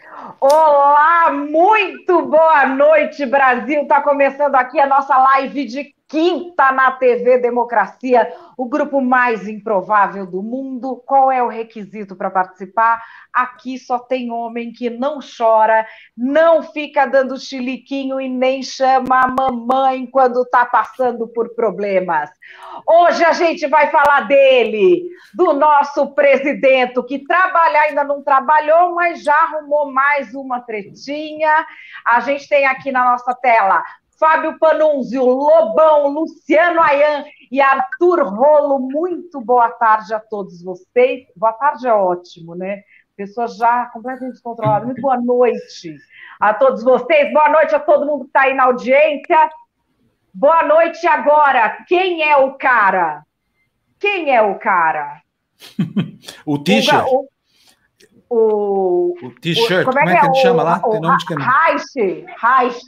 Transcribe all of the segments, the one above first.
Olá, muito boa noite, Brasil. Está começando aqui a nossa live de quinta na TV Democracia, o grupo mais improvável do mundo. Qual é o requisito para participar? Aqui só tem homem que não chora, não fica dando chiliquinho e nem chama a mamãe quando está passando por problemas. Hoje a gente vai falar dele, do nosso presidente, que trabalhar ainda não trabalhou, mas já arrumou mais uma tretinha. A gente tem aqui na nossa tela Fábio Panunzio, Lobão, Luciano Ayan e Arthur Rolo. Muito boa tarde a todos vocês. Boa tarde é ótimo, né? Pessoas já completamente descontroladas. Muito boa noite a todos vocês. Boa noite a todo mundo que está aí na audiência. Boa noite agora. Quem é o cara? Quem é o cara? O t-shirt. O t-shirt, como é que ele chama lá? Tem nome de caminho. Reich.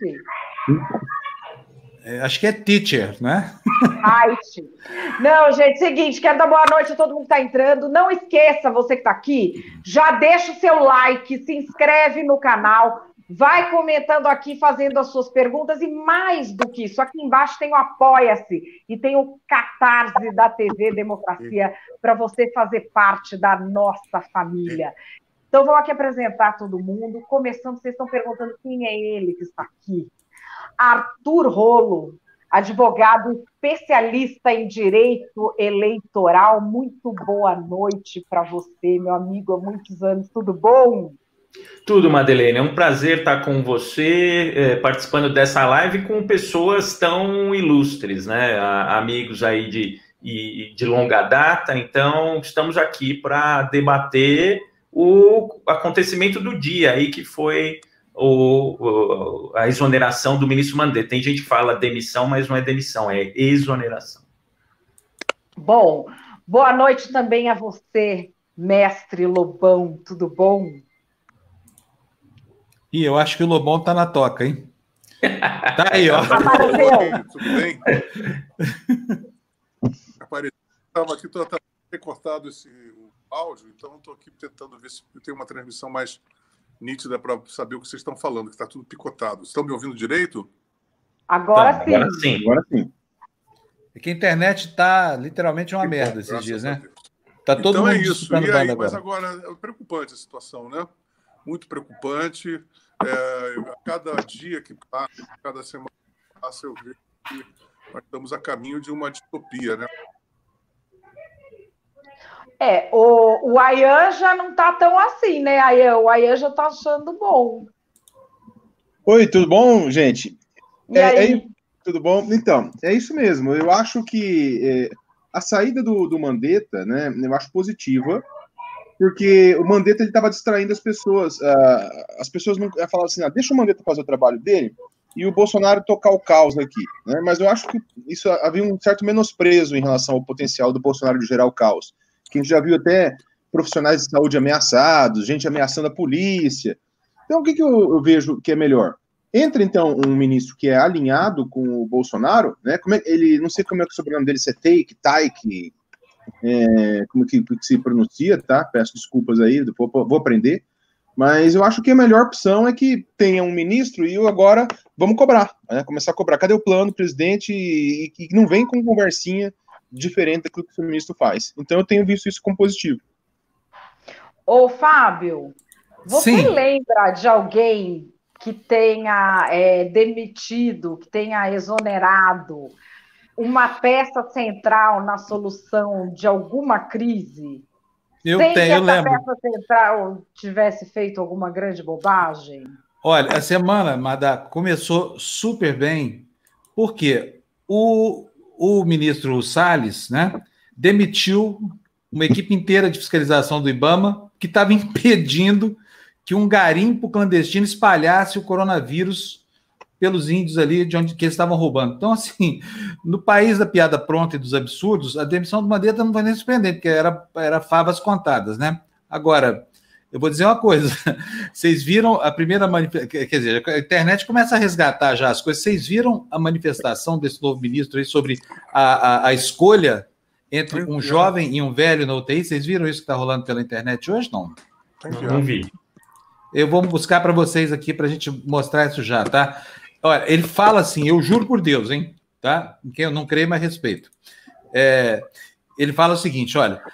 Acho que é teacher, né? Reich. Não, gente, seguinte, quero dar boa noite a todo mundo que está entrando. Não esqueça, você que está aqui, já deixa o seu like, se inscreve no canal, vai comentando aqui, fazendo as suas perguntas, e mais do que isso, aqui embaixo tem o Apoia-se e tem o Catarse da TV Democracia para você fazer parte da nossa família. Então, vamos aqui apresentar todo mundo. Começando, vocês estão perguntando quem é ele que está aqui. Arthur Rolo, advogado especialista em direito eleitoral. Muito boa noite para você, meu amigo, há muitos anos. Tudo bom? Tudo, Madeleine. É um prazer estar com você, participando dessa live com pessoas tão ilustres, né? Amigos aí de longa data. Então, estamos aqui para debater o acontecimento do dia aí, que foi a exoneração do ministro Mandetta. Tem gente que fala demissão, mas não é demissão, é exoneração. Bom, boa noite também a você, mestre Lobão. Tudo bom? E eu acho que o Lobão tá na toca, hein? Tá aí, ó. Apareceu. Tudo bem? Apareceu. Estava aqui, estava recortado o áudio, então estou aqui tentando ver se eu tenho uma transmissão mais nítida para saber o que vocês estão falando, que está tudo picotado. Estão me ouvindo direito? Agora sim. Agora sim. É que a internet está literalmente uma merda esses dias, né? Tá todo então mundo é isso. E aí, agora. mas agora é preocupante a situação, né? Muito preocupante. A cada dia que passa, cada semana que passa, eu vejo que nós estamos a caminho de uma distopia, né? O Ayan já não está tão assim, né, Ayan? O Ayan já está achando bom. Oi, tudo bom, gente? E aí? Tudo bom? Então, é isso mesmo. Eu acho que a saída do Mandetta, né, eu acho positiva, porque o Mandetta estava distraindo as pessoas. As pessoas não falavam assim, deixa o Mandetta fazer o trabalho dele e o Bolsonaro tocar o caos aqui, né? Mas eu acho que isso havia um certo menosprezo em relação ao potencial do Bolsonaro de gerar o caos. Que a gente já viu até profissionais de saúde ameaçados, gente ameaçando a polícia. Então, o que eu vejo que é melhor? Entra, então, um ministro que é alinhado com o Bolsonaro, né? Não sei como é que o sobrenome dele, se é Taik, como que se pronuncia, tá? Peço desculpas aí, vou aprender. Mas eu acho que a melhor opção é que tenha um ministro e agora vamos cobrar, né? Começar a cobrar. Cadê o plano, presidente? E não vem com conversinha diferente daquilo que o ministro faz. Então, eu tenho visto isso como positivo. Ô, Fábio, você Sim. lembra de alguém que tenha demitido, que tenha exonerado uma peça central na solução de alguma crise? Eu sem que essa lembro. peça central tivesse feito alguma grande bobagem? Olha, a semana, Madá, começou super bem, porque o ministro Salles, né, demitiu uma equipe inteira de fiscalização do IBAMA que estava impedindo que um garimpo clandestino espalhasse o coronavírus pelos índios ali de onde que eles estavam roubando. Então, assim, no país da piada pronta e dos absurdos, a demissão do Mandetta não vai nem surpreender, porque era favas contadas, né? Agora, eu vou dizer uma coisa, vocês viram a primeira manifestação, quer dizer, a internet começa a resgatar já as coisas, vocês viram a manifestação desse novo ministro aí sobre a escolha entre um jovem e um velho na UTI? Vocês viram isso que está rolando pela internet hoje? Não. Não vi. Eu vou buscar para vocês aqui para a gente mostrar isso já, tá? Olha, ele fala assim, eu juro por Deus, hein? Tá? Em quem eu não creio, mas respeito. Ele fala o seguinte, olha,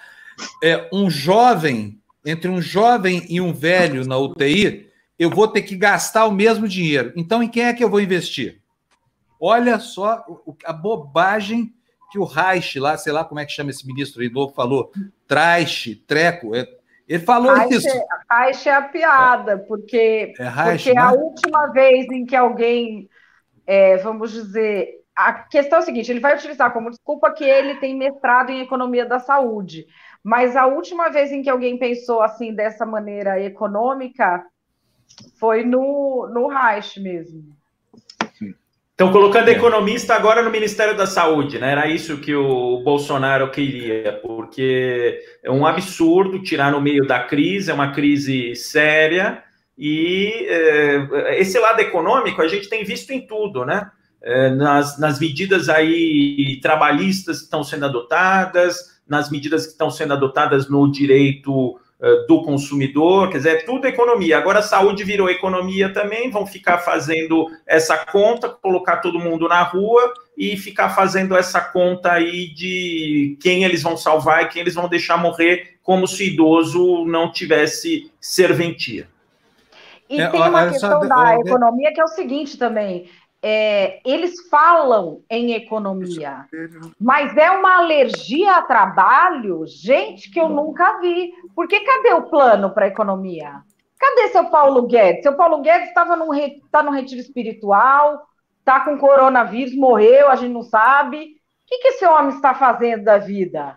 entre um jovem e um velho na UTI, eu vou ter que gastar o mesmo dinheiro. Então, em quem é que eu vou investir? Olha só a bobagem que o Reich, lá, sei lá como é que chama esse ministro aí novo, falou. Treco. Ele falou isso. Reich é a piada, porque Reich, a última vez em que alguém, vamos dizer... A questão é a seguinte, ele vai utilizar como desculpa que ele tem mestrado em economia da saúde, mas a última vez em que alguém pensou assim, dessa maneira econômica, foi no Reich mesmo. Então, colocando economista agora no Ministério da Saúde, né? Era isso que o Bolsonaro queria, porque é um absurdo tirar no meio da crise, é uma crise séria, e esse lado econômico a gente tem visto em tudo, né? Nas medidas aí trabalhistas que estão sendo adotadas, nas medidas que estão sendo adotadas no direito do consumidor, quer dizer, é tudo economia. Agora a saúde virou economia também, vão ficar fazendo essa conta, colocar todo mundo na rua e ficar fazendo essa conta aí de quem eles vão salvar e quem eles vão deixar morrer, como se o idoso não tivesse serventia. E tem uma questão da economia que é o seguinte também, eles falam em economia, mas é uma alergia a trabalho, gente, que eu nunca vi. Porque cadê o plano para a economia? Cadê seu Paulo Guedes? Seu Paulo Guedes está no retiro espiritual, está com coronavírus, morreu, a gente não sabe. O que esse homem está fazendo da vida?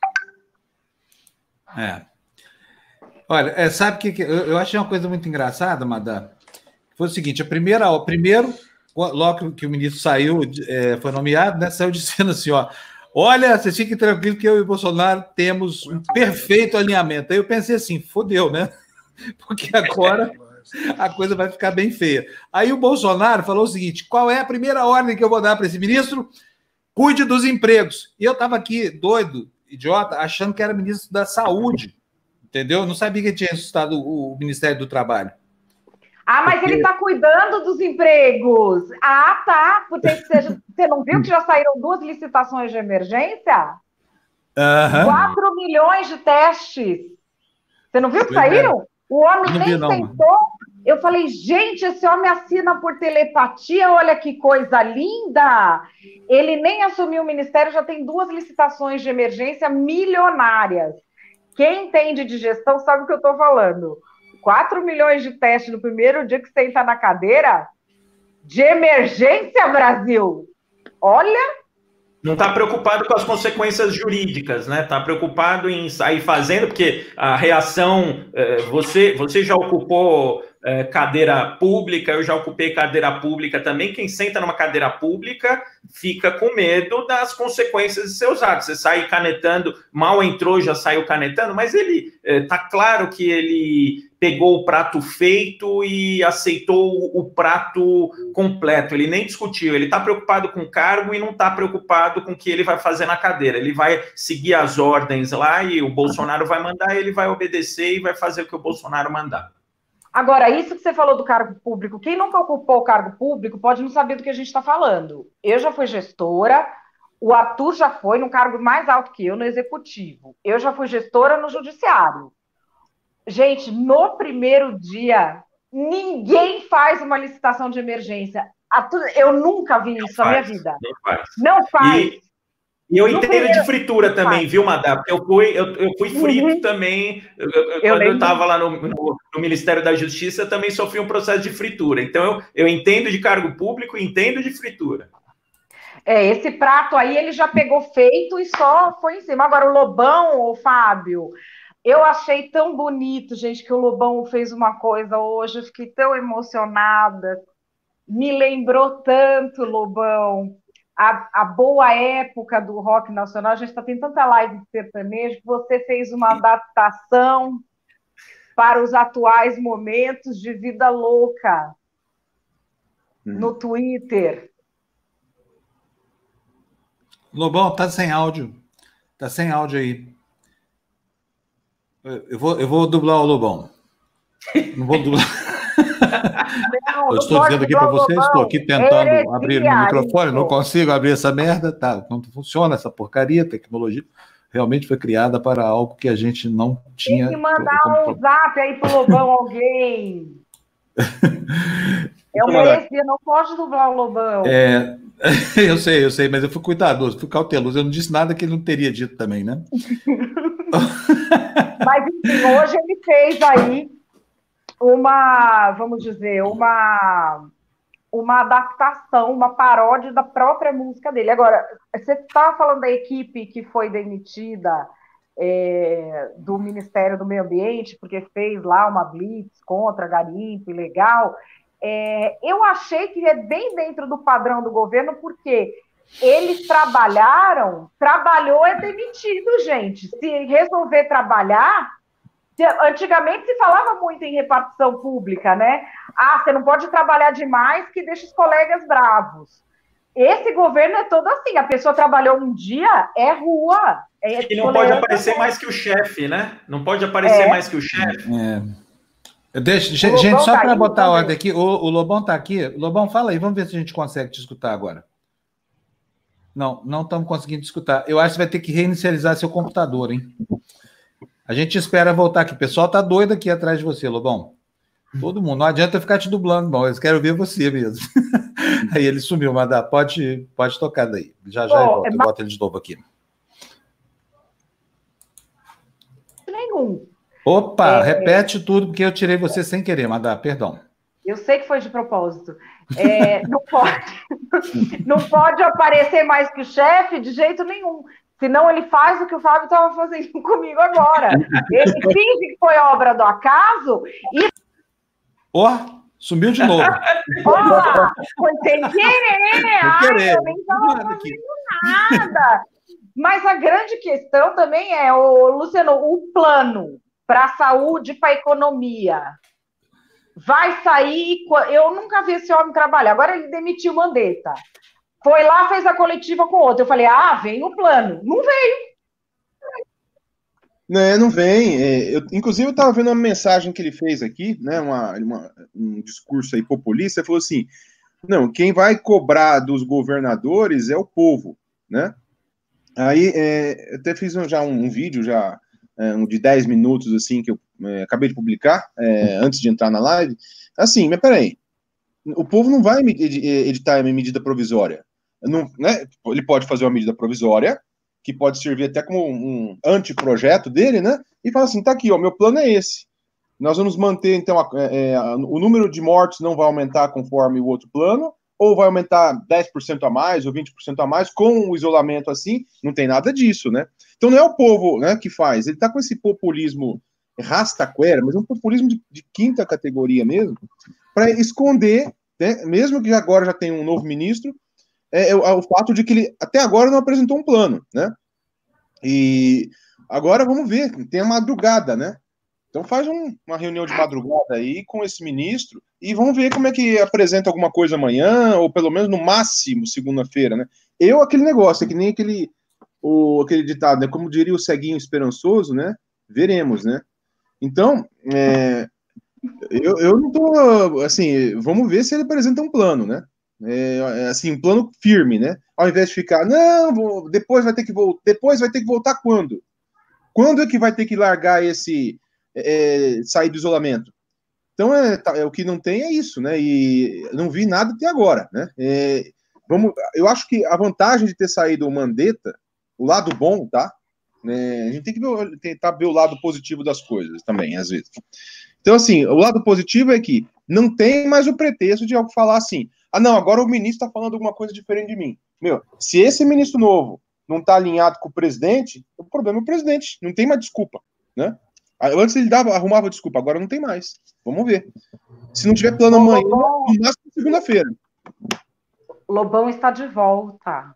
Olha, sabe que eu achei uma coisa muito engraçada, Madá? Foi o seguinte, primeiro, logo que o ministro saiu, foi nomeado, né, saiu dizendo assim, olha, vocês fiquem tranquilos que eu e o Bolsonaro temos um perfeito alinhamento. Aí eu pensei assim, fodeu, né? Porque agora a coisa vai ficar bem feia. Aí o Bolsonaro falou o seguinte, qual é a primeira ordem que eu vou dar para esse ministro? Cuide dos empregos. E eu estava aqui, doido, idiota, achando que era ministro da Saúde, entendeu? Não sabia que tinha ressuscitado o Ministério do Trabalho. Mas ele está cuidando dos empregos. Tá. Você não viu que já saíram 2 licitações de emergência? 4 milhões de testes. Você não viu que saíram? O homem nem tentou. Eu falei, gente, esse homem assina por telepatia, olha que coisa linda. Ele nem assumiu o ministério, já tem 2 licitações de emergência milionárias. Quem entende de gestão sabe o que eu estou falando. 4 milhões de testes no primeiro dia que você está na cadeira? De emergência, Brasil! Olha! Não está preocupado com as consequências jurídicas, né? Está preocupado em sair fazendo, porque a reação... Você já ocupou cadeira pública, eu já ocupei cadeira pública também. Quem senta numa cadeira pública fica com medo das consequências de seus atos. Você sai canetando, mal entrou, já saiu canetando, mas ele está claro que ele pegou o prato feito e aceitou o prato completo. Ele nem discutiu, ele está preocupado com o cargo e não está preocupado com o que ele vai fazer na cadeira. Ele vai seguir as ordens lá e o Bolsonaro vai mandar, ele vai obedecer e vai fazer o que o Bolsonaro mandar. Agora, isso que você falou do cargo público, quem nunca ocupou o cargo público pode não saber do que a gente está falando. Eu já fui gestora, o Arthur já foi num cargo mais alto que eu, no executivo. Eu já fui gestora no judiciário. Gente, no primeiro dia, ninguém faz uma licitação de emergência. Eu nunca vi isso na minha vida. Não faz. E eu entendo de fritura também, viu, Madá? Porque eu fui frito também. Quando eu estava lá no Ministério da Justiça, eu também sofri um processo de fritura. Então, eu entendo de cargo público e entendo de fritura. Esse prato aí, ele já pegou feito e só foi em cima. Agora, o Lobão, o Fábio, eu achei tão bonito, gente, que o Lobão fez uma coisa hoje. Eu fiquei tão emocionada. Me lembrou tanto, Lobão. A boa época do rock nacional, a gente está tendo tanta live de sertanejo, que você fez uma adaptação para os atuais momentos de vida louca no Twitter. Lobão, tá sem áudio. Tá sem áudio aí. Eu vou dublar o Lobão. Não vou dublar. Não, Eu não estou pode dizendo aqui dublar para o vocês, Lobão. estou aqui tentando Heresia, abrir meu microfone, isso. não consigo abrir essa merda, tá? Não funciona essa porcaria, tecnologia realmente foi criada para algo que a gente não Tem tinha. que mandar um zap aí pro Lobão, alguém. É uma heresia, não pode dublar o Lobão. Eu sei, mas eu fui cuidadoso, fui cauteloso, eu não disse nada que ele não teria dito também, né? Mas, enfim, hoje ele fez aí uma, vamos dizer, uma adaptação, uma paródia da própria música dele. Agora, você estava falando da equipe que foi demitida do Ministério do Meio Ambiente, porque fez lá uma blitz contra garimpo ilegal. Eu achei que é bem dentro do padrão do governo, porque eles trabalhou é demitido, gente. Se resolver trabalhar, antigamente se falava muito em repartição pública, né? Você não pode trabalhar demais que deixa os colegas bravos. Esse governo é todo assim, a pessoa trabalhou um dia, é rua. E não pode aparecer mais que o chefe, né? Não pode aparecer mais que o chefe. Gente, só para botar a ordem aqui, o Lobão está aqui. Lobão, fala aí, vamos ver se a gente consegue te escutar agora. Não estamos conseguindo te escutar. Eu acho que você vai ter que reinicializar seu computador, hein? A gente espera voltar aqui. O pessoal tá doido aqui atrás de você, Lobão. Todo mundo. Não adianta eu ficar te dublando, não. Eles querem ver você mesmo. Aí ele sumiu, Madá. Pode tocar daí. Já eu boto ele de novo aqui. Nenhum. Opa, repete tudo, porque eu tirei você sem querer, Madá. Perdão. Eu sei que foi de propósito. Não pode aparecer mais que o chefe de jeito nenhum. Senão ele faz o que o Fábio estava fazendo comigo agora. Ele finge que foi obra do acaso e... Sumiu de novo. Foi sem querer. Eu nem estava fazendo nada. Mas a grande questão também é, Luciano, o plano para a saúde, para a economia. Vai sair... Eu nunca vi esse homem trabalhar. Agora ele demitiu o Mandetta. Foi lá, fez a coletiva com outro. Eu falei, vem o plano. Não veio. Não vem. Inclusive, eu estava vendo uma mensagem que ele fez aqui, né, um discurso aí populista. Ele falou assim, não, quem vai cobrar dos governadores é o povo, né? Aí, eu até fiz já um vídeo, de 10 minutos, assim, que eu acabei de publicar, antes de entrar na live. Assim, mas peraí, o povo não vai editar uma medida provisória. Não, né? Ele pode fazer uma medida provisória, que pode servir até como um anteprojeto dele, né? E fala assim, tá aqui, meu plano é esse. Nós vamos manter, então, o número de mortes não vai aumentar conforme o outro plano, ou vai aumentar 10% a mais, ou 20% a mais, com o isolamento assim, não tem nada disso, né? Então não é o povo, né, que faz, ele tá com esse populismo rastaquera, mas é um populismo de quinta categoria mesmo, para esconder, né, mesmo que agora já tem um novo ministro, o fato de que ele até agora não apresentou um plano, né? E agora vamos ver, tem a madrugada, né? Então faz uma reunião de madrugada aí com esse ministro e vamos ver como é que apresenta alguma coisa amanhã, ou pelo menos no máximo segunda-feira, né? Aquele negócio, é que nem aquele ditado, né? Como diria o ceguinho esperançoso, né? Veremos, né? Então, eu não tô, assim, vamos ver se ele apresenta um plano, né? Assim, um plano firme, né? Ao invés de ficar, não, depois vai ter que voltar quando? Quando é que vai ter que largar sair do isolamento? Então, o que não tem é isso, né? E não vi nada até agora, né? Eu acho que a vantagem de ter saído o Mandetta, o lado bom, tá? A gente tem que tentar ver o lado positivo das coisas também, às vezes. Então, assim, o lado positivo é que não tem mais o pretexto de algo falar assim, não, agora o ministro está falando alguma coisa diferente de mim. Se esse ministro novo não está alinhado com o presidente, o problema é o presidente, não tem mais desculpa, né? Antes ele arrumava desculpa, agora não tem mais. Vamos ver. Se não tiver plano amanhã, no máximo segunda-feira. Lobão está de volta.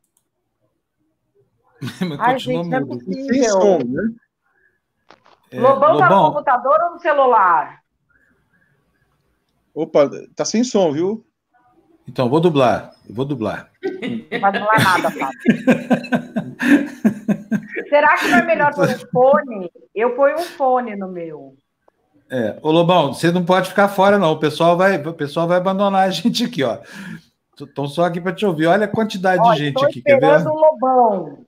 Ai, gente, não é possível. Sem som, né? Lobão tá no computador ou no celular? Opa, tá sem som, viu? Então, eu vou dublar. Não vai dublar nada, Fábio. Será que não é melhor pôr um fone? Eu ponho um fone no meu. Ô Lobão, você não pode ficar fora, não. O pessoal vai abandonar a gente aqui, ó. Estão só aqui para te ouvir. Olha a quantidade de gente aqui, quer ver? Esperando o Lobão.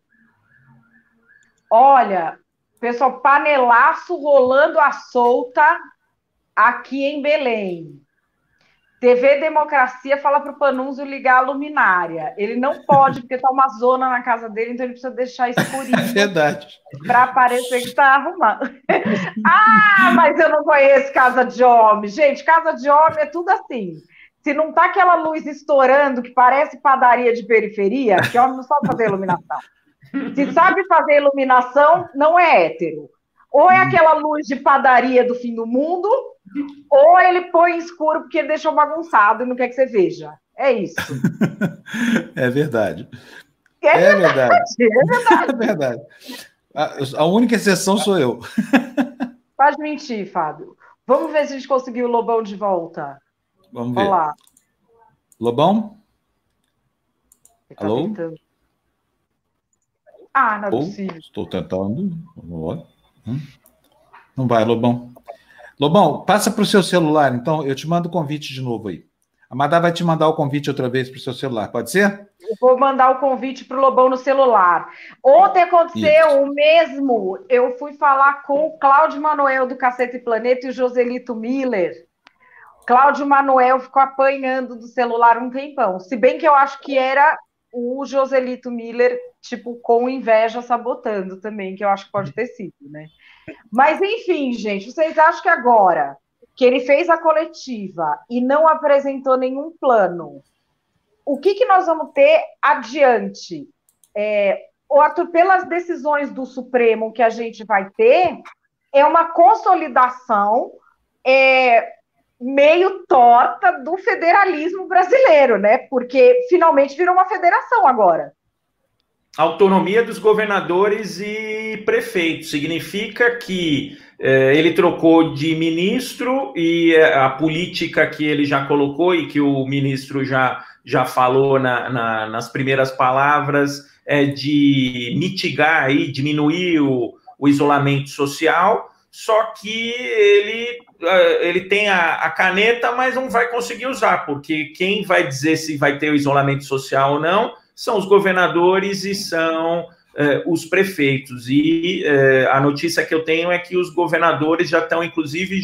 Olha, pessoal, panelaço rolando à solta aqui em Belém. TV Democracia fala para o Panunzio ligar a luminária. Ele não pode, porque está uma zona na casa dele, então ele precisa deixar escurinho. É verdade. Para parecer que está arrumado. Mas eu não conheço casa de homem. Gente, casa de homem é tudo assim. Se não tá aquela luz estourando, que parece padaria de periferia, porque homem não sabe fazer iluminação. Se sabe fazer iluminação, não é hétero. Ou é aquela luz de padaria do fim do mundo, ou ele põe escuro porque ele deixou bagunçado e não quer que você veja. É isso. É verdade. É verdade. É verdade. A única exceção sou eu. Pode mentir, Fábio. Vamos ver se a gente conseguiu o Lobão de volta. Vamos ver. Olá. Lobão? Alô? Tentando. Não é possível. Estou tentando. Não vai, Lobão. Lobão, passa para o seu celular, então. Eu te mando o convite de novo aí. A Madá vai te mandar o convite outra vez para o seu celular, pode ser? Eu vou mandar o convite para o Lobão no celular. Ontem aconteceu o mesmo. Eu fui falar com o Cláudio Manuel do Cacete Planeta e o Joselito Miller. Cláudio Manuel ficou apanhando do celular um tempão. Se bem que eu acho que era o Joselito Miller, tipo, com inveja, sabotando também, que eu acho que pode ter sido, né? Mas, enfim, gente, vocês acham que agora que ele fez a coletiva e não apresentou nenhum plano, o que nós vamos ter adiante? Arthur, pelas decisões do Supremo que a gente vai ter, é uma consolidação meio torta do federalismo brasileiro, né? Porque finalmente virou uma federação agora. Autonomia dos governadores e prefeitos. Significa que ele trocou de ministro e a política que ele já colocou e que o ministro já falou nas primeiras palavras é de mitigar e diminuir o isolamento social, só que ele tem a caneta, mas não vai conseguir usar, porque quem vai dizer se vai ter o isolamento social ou não são os governadores e são os prefeitos. E a notícia que eu tenho é que os governadores já estão, inclusive,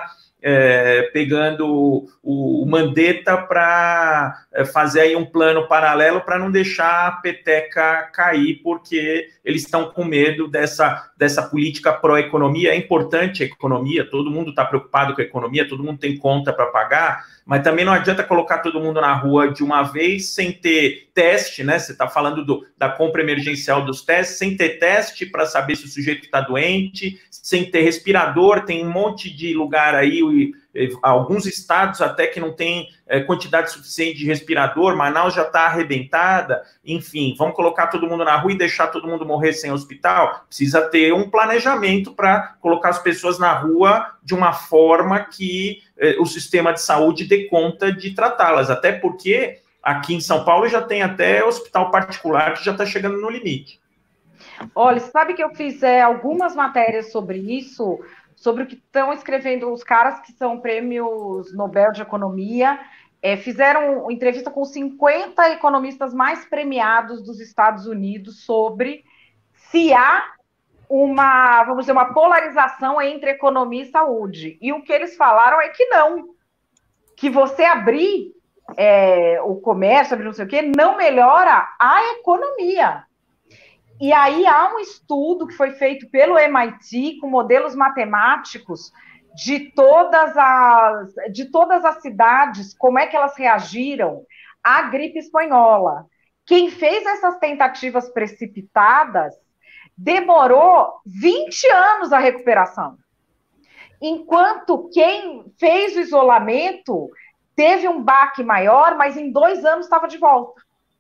pegando o Mandetta para fazer aí um plano paralelo para não deixar a peteca cair, porque eles estão com medo dessa política pró-economia. É importante a economia, todo mundo está preocupado com a economia, todo mundo tem conta para pagar, mas também não adianta colocar todo mundo na rua de uma vez sem ter teste, né? Você está falando da compra emergencial dos testes, sem ter teste para saber se o sujeito está doente, sem ter respirador, tem um monte de lugar aí, alguns estados até que não tem quantidade suficiente de respirador, Manaus já está arrebentada, enfim, vamos colocar todo mundo na rua e deixar todo mundo morrer sem hospital? Precisa ter um planejamento para colocar as pessoas na rua de uma forma que o sistema de saúde dê conta de tratá-las, até porque aqui em São Paulo já tem até hospital particular que já está chegando no limite. Olha, sabe que eu fiz algumas matérias sobre isso, sobre o que estão escrevendo os caras que são prêmios Nobel de Economia, fizeram entrevista com 50 economistas mais premiados dos Estados Unidos sobre se há vamos dizer, uma polarização entre economia e saúde. E o que eles falaram é que não, que você abrir o comércio, abrir não sei o quê, não melhora a economia. E aí há um estudo que foi feito pelo MIT com modelos matemáticos de todas as cidades, como é que elas reagiram à gripe espanhola. Quem fez essas tentativas precipitadas demorou 20 anos a recuperação. Enquanto quem fez o isolamento teve um baque maior, mas em 2 anos estava de volta.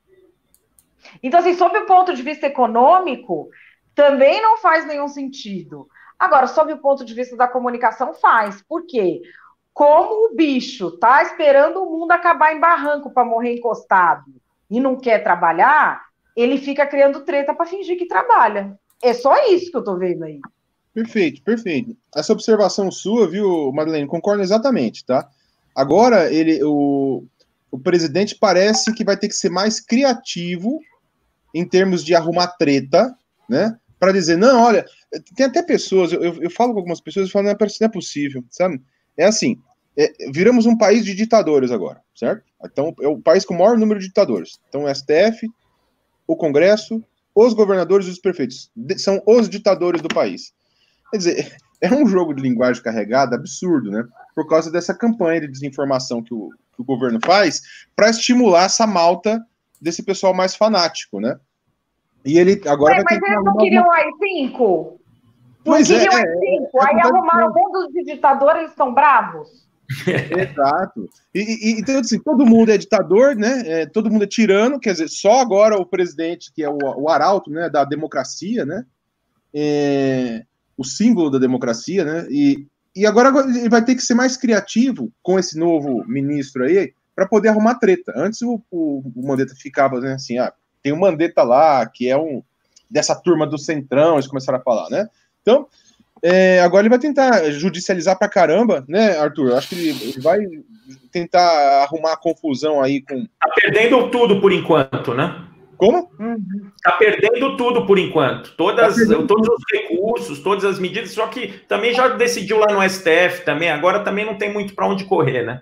Então, assim, sob o ponto de vista econômico, também não faz nenhum sentido. Agora, sob o ponto de vista da comunicação, faz. Por quê? Como o bicho está esperando o mundo acabar em barranco para morrer encostado e não quer trabalhar, ele fica criando treta para fingir que trabalha. É só isso que eu estou vendo aí. Perfeito, perfeito. Essa observação sua, viu, Madeleine, concordo exatamente, tá? Agora, o presidente parece que vai ter que ser mais criativo em termos de arrumar treta, né? Para dizer, não, olha, tem até pessoas, eu falo com algumas pessoas e falo, não é possível, sabe? É assim, viramos um país de ditadores agora, certo? Então, é o país com o maior número de ditadores. Então, o STF, o Congresso, os governadores e os prefeitos. São os ditadores do país. Quer dizer, é um jogo de linguagem carregada absurdo, né? Por causa dessa campanha de desinformação que o governo faz para estimular essa malta desse pessoal mais fanático, né? E ele agora vai ter mas eles não queriam o AI-5? Não Pois queriam o AI-5. Aí arrumaram um dos ditadores, eles estão bravos. Exato. Então, assim, todo mundo é ditador, né? Todo mundo é tirano, quer dizer, só agora o presidente, que é o arauto, né, da democracia, né? O símbolo da democracia, né? E agora ele vai ter que ser mais criativo com esse novo ministro aí para poder arrumar treta. Antes o Mandetta ficava, né, assim, tem um Mandetta lá, que é dessa turma do Centrão, eles começaram a falar, né? Então, agora ele vai tentar judicializar pra caramba, né, Arthur? Eu acho que ele vai tentar arrumar a confusão aí com... Tá perdendo tudo por enquanto, né? Como? Tá perdendo tudo por enquanto. Todos os recursos, todas as medidas, só que também já decidiu lá no STF também, agora também não tem muito para onde correr, né?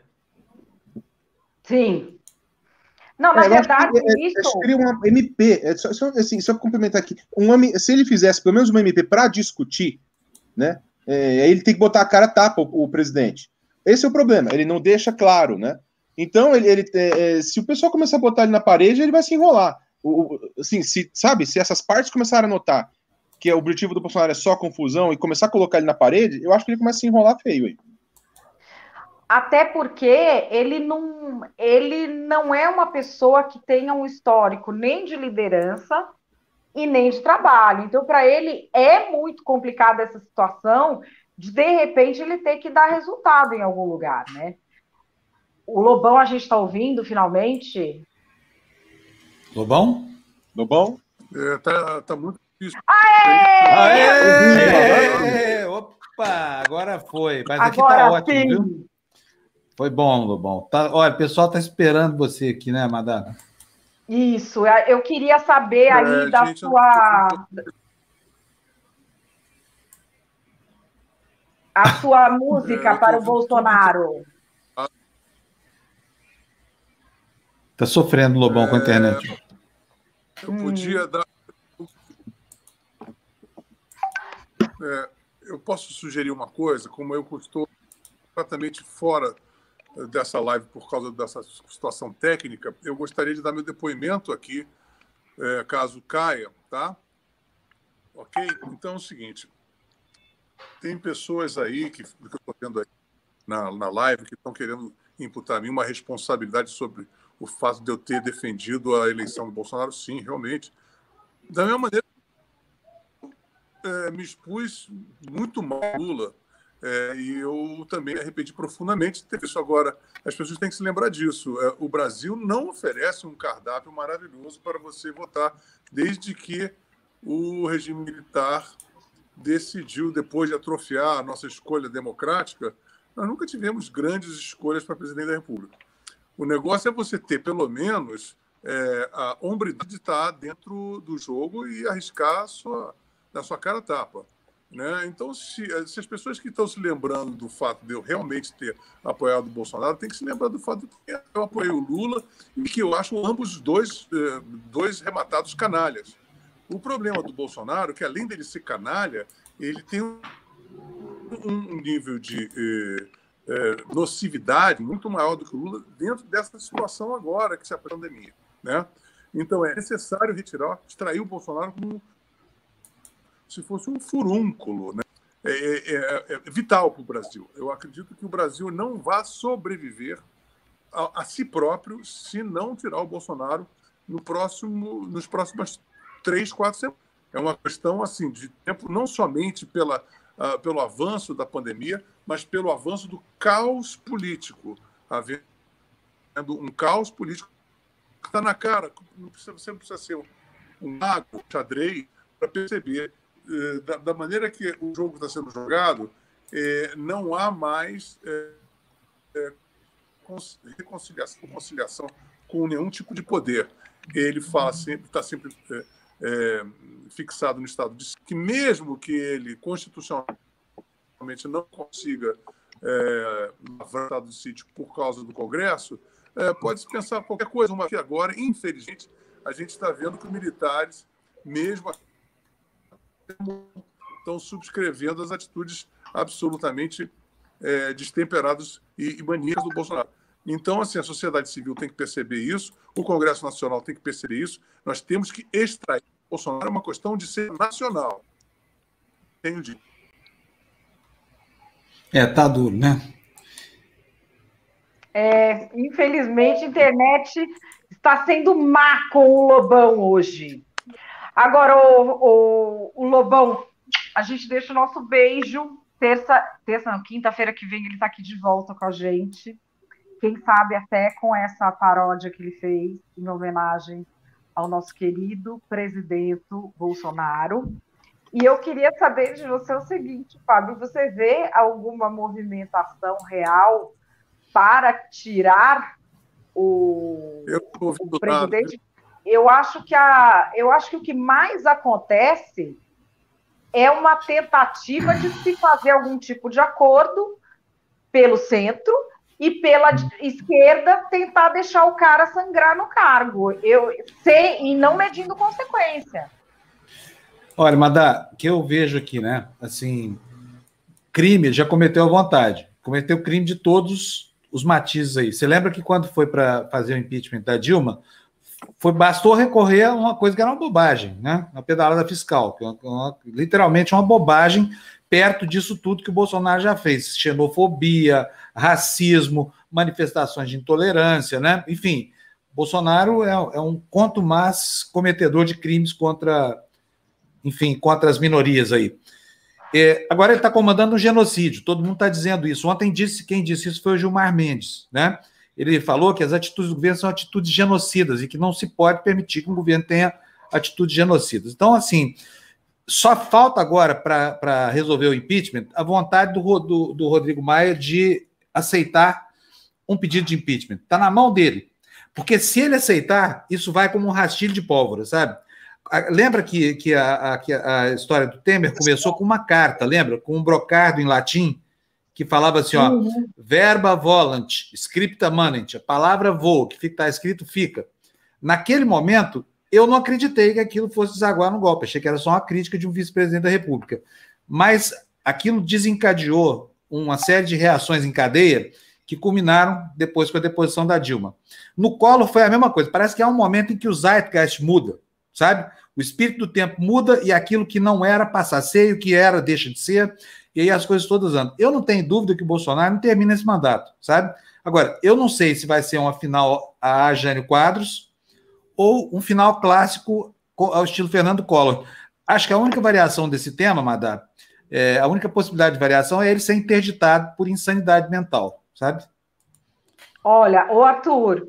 Sim. Não, na verdade, isso... Seria uma MP, só complementar aqui, se ele fizesse pelo menos uma MP para discutir, né, aí ele tem que botar a cara a tapa, o presidente. Esse é o problema, ele não deixa claro, né? Então, se o pessoal começar a botar ele na parede, ele vai se enrolar. Assim, se essas partes começarem a notar que o objetivo do Bolsonaro é só confusão e começar a colocar ele na parede, eu acho que ele começa a se enrolar feio aí. Até porque ele não é uma pessoa que tenha um histórico nem de liderança e nem de trabalho. Então, para ele, é muito complicada essa situação de repente, ele ter que dar resultado em algum lugar, né? O Lobão, a gente está ouvindo, finalmente? Lobão? Lobão? Tá muito difícil. Aê! Opa, agora foi. Mas aqui tá ótimo, viu? Foi bom, Lobão. Olha, o pessoal tá esperando você aqui, né, Madara? Isso, eu queria saber aí da sua... A sua música para o Bolsonaro. Tá sofrendo, Lobão, com a internet. Eu podia dar... eu posso sugerir uma coisa, como eu estou completamente fora dessa live por causa dessa situação técnica, eu gostaria de dar meu depoimento aqui, caso caia, tá? Ok? Então é o seguinte, tem pessoas aí que eu estou vendo aí na live que estão querendo imputar a mim uma responsabilidade sobre o fato de eu ter defendido a eleição do Bolsonaro. Sim, realmente. Da mesma maneira, me expus muito mal a Lula. E eu também me arrependi profundamente de ter isso. Agora, as pessoas têm que se lembrar disso. O Brasil não oferece um cardápio maravilhoso para você votar, desde que o regime militar decidiu, depois de atrofiar a nossa escolha democrática, nós nunca tivemos grandes escolhas para presidente da República. O negócio é você ter, pelo menos, a hombridade de estar dentro do jogo e arriscar da sua cara a tapa. Né? Então, se as pessoas que estão se lembrando do fato de eu realmente ter apoiado o Bolsonaro, tem que se lembrar do fato de que eu apoiei o Lula e que eu acho ambos dois rematados canalhas. O problema do Bolsonaro é que, além dele ser canalha, ele tem um nível de nocividade muito maior do que o Lula dentro dessa situação agora que se apresenta a pandemia. Né? Então, é necessário extrair o Bolsonaro como se fosse um furúnculo, né? É vital para o Brasil. Eu acredito que o Brasil não vai sobreviver a si próprio se não tirar o Bolsonaro nos próximos 3, 4 semanas. É uma questão assim, de tempo, não somente pelo avanço da pandemia, mas pelo avanço do caos político. Havendo um caos político que está na cara. Você não precisa ser um mago, xadrez, para perceber da maneira que o jogo está sendo jogado, não há mais conciliação com nenhum tipo de poder. Ele fala sempre, está sempre fixado no estado de que mesmo que ele constitucionalmente não consiga lavrar o estado de sítio por causa do Congresso, pode-se pensar qualquer coisa, uma que agora, infelizmente, a gente está vendo que os militares, mesmo estão subscrevendo as atitudes absolutamente destemperadas e maníacas do Bolsonaro. Então, assim, a sociedade civil tem que perceber isso, o Congresso Nacional tem que perceber isso, nós temos que extrair. O Bolsonaro é uma questão de ser nacional. Tenho dito. Tá duro, né? Infelizmente, a internet está sendo má com o Lobão hoje. Agora, o Lobão, a gente deixa o nosso beijo. Quinta-feira que vem ele está aqui de volta com a gente. Quem sabe até com essa paródia que ele fez em homenagem ao nosso querido presidente Bolsonaro. E eu queria saber de você o seguinte, Fábio, você vê alguma movimentação real para tirar o presidente? Eu acho que o que mais acontece é uma tentativa de se fazer algum tipo de acordo pelo centro e pela esquerda tentar deixar o cara sangrar no cargo. E não medindo consequência. Olha, Madá, o que eu vejo aqui, né? Assim, crime já cometeu à vontade. Cometeu crime de todos os matizes aí. Você lembra que quando foi para fazer o impeachment da Dilma, bastou recorrer a uma coisa que era uma bobagem, né? Uma pedalada fiscal, que literalmente uma bobagem perto disso tudo que o Bolsonaro já fez. Xenofobia, racismo, manifestações de intolerância, né? Enfim, Bolsonaro é um contumaz cometedor de crimes contra as minorias aí. Agora ele está comandando um genocídio, todo mundo está dizendo isso. Ontem quem disse isso foi o Gilmar Mendes, né? Ele falou que as atitudes do governo são atitudes genocidas e que não se pode permitir que um governo tenha atitudes genocidas. Então, assim, só falta agora para resolver o impeachment a vontade do Rodrigo Maia de aceitar um pedido de impeachment. Está na mão dele. Porque se ele aceitar, isso vai como um rastilho de pólvora, sabe? Lembra que a história do Temer começou com uma carta, lembra? Com um brocardo em latim, que falava assim, ó, verba volant, scripta manent, a palavra voa, que está escrito fica. Naquele momento, eu não acreditei que aquilo fosse desaguar no golpe, achei que era só uma crítica de um vice-presidente da República. Mas aquilo desencadeou uma série de reações em cadeia que culminaram depois com a deposição da Dilma. No Collor foi a mesma coisa, parece que há um momento em que o zeitgeist muda, sabe? O espírito do tempo muda e aquilo que não era passa a ser, e o que era deixa de ser, e aí as coisas todas andam. Eu não tenho dúvida que o Bolsonaro não termina esse mandato, sabe? Agora, eu não sei se vai ser uma final a Jânio Quadros ou um final clássico ao estilo Fernando Collor. Acho que a única variação desse tema, Madá, a única possibilidade de variação é ele ser interditado por insanidade mental, sabe? Olha, ô Arthur,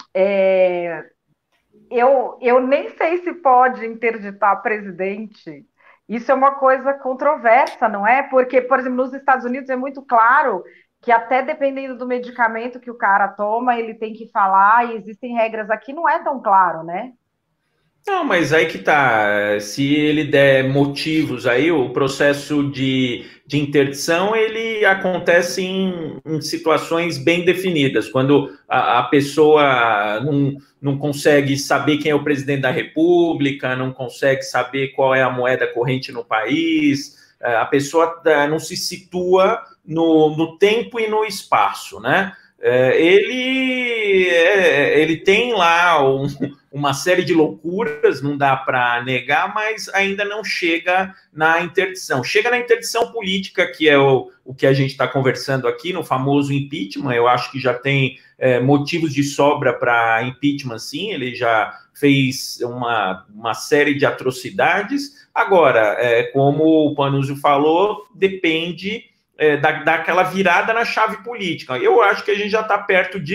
eu nem sei se pode interditar presidente. Isso é uma coisa controversa, não é? Porque, por exemplo, nos Estados Unidos é muito claro que até dependendo do medicamento que o cara toma, ele tem que falar, e existem regras. Aqui não é tão claro, né? Não, mas aí que tá. Se ele der motivos aí, o processo de interdição, ele acontece em situações bem definidas, quando a pessoa não consegue saber quem é o presidente da República, não consegue saber qual é a moeda corrente no país, a pessoa não se situa no tempo e no espaço, né? Ele tem lá uma série de loucuras, não dá para negar, mas ainda não chega na interdição. Chega na interdição política, que é o que a gente está conversando aqui, no famoso impeachment. Eu acho que já tem motivos de sobra para impeachment, sim. Ele já fez uma série de atrocidades. Agora, como o Panunzio falou, depende daquela virada na chave política. Eu acho que a gente já está perto disso,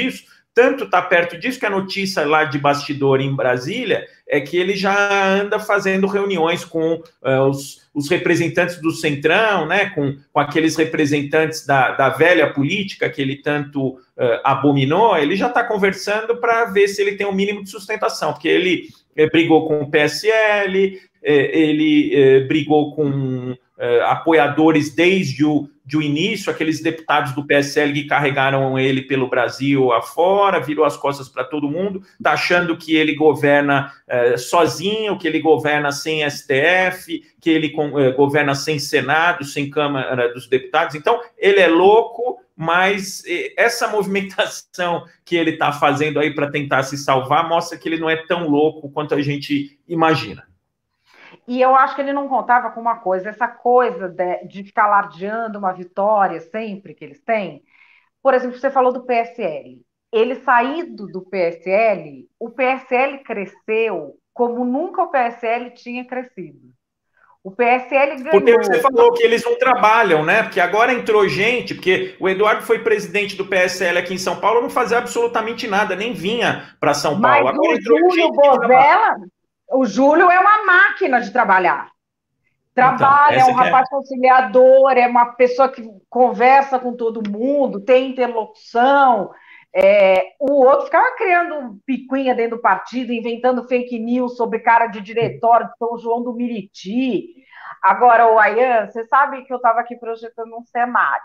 tanto está perto disso que a notícia lá de bastidor em Brasília é que ele já anda fazendo reuniões com os representantes do Centrão, né, com aqueles representantes da velha política que ele tanto abominou. Ele já está conversando para ver se ele tem um mínimo de sustentação, porque ele brigou com o PSL, ele brigou com apoiadores desde o início, aqueles deputados do PSL que carregaram ele pelo Brasil afora, virou as costas para todo mundo, está achando que ele governa sozinho, que ele governa sem STF, que ele governa sem Senado, sem Câmara dos Deputados. Então, ele é louco, mas essa movimentação que ele está fazendo aí para tentar se salvar mostra que ele não é tão louco quanto a gente imagina. E eu acho que ele não contava com uma coisa, essa coisa de ficar alardeando uma vitória sempre que eles têm. Por exemplo, você falou do PSL. Ele saído do PSL, o PSL cresceu como nunca o PSL tinha crescido. O PSL ganhou... Porque você falou que eles não trabalham, né? Porque agora entrou gente, porque o Eduardo foi presidente do PSL aqui em São Paulo, não fazia absolutamente nada, nem vinha para São Paulo. Mas agora o Júlio Bozella, o Júlio é uma máquina de trabalhar. Trabalha, então, é um rapaz conciliador, é uma pessoa que conversa com todo mundo, tem interlocução. O outro ficava criando picuinha dentro do partido, inventando fake news sobre cara de diretório de São João do Miriti. Agora, o Ayan, você sabe que eu estava aqui projetando um cenário.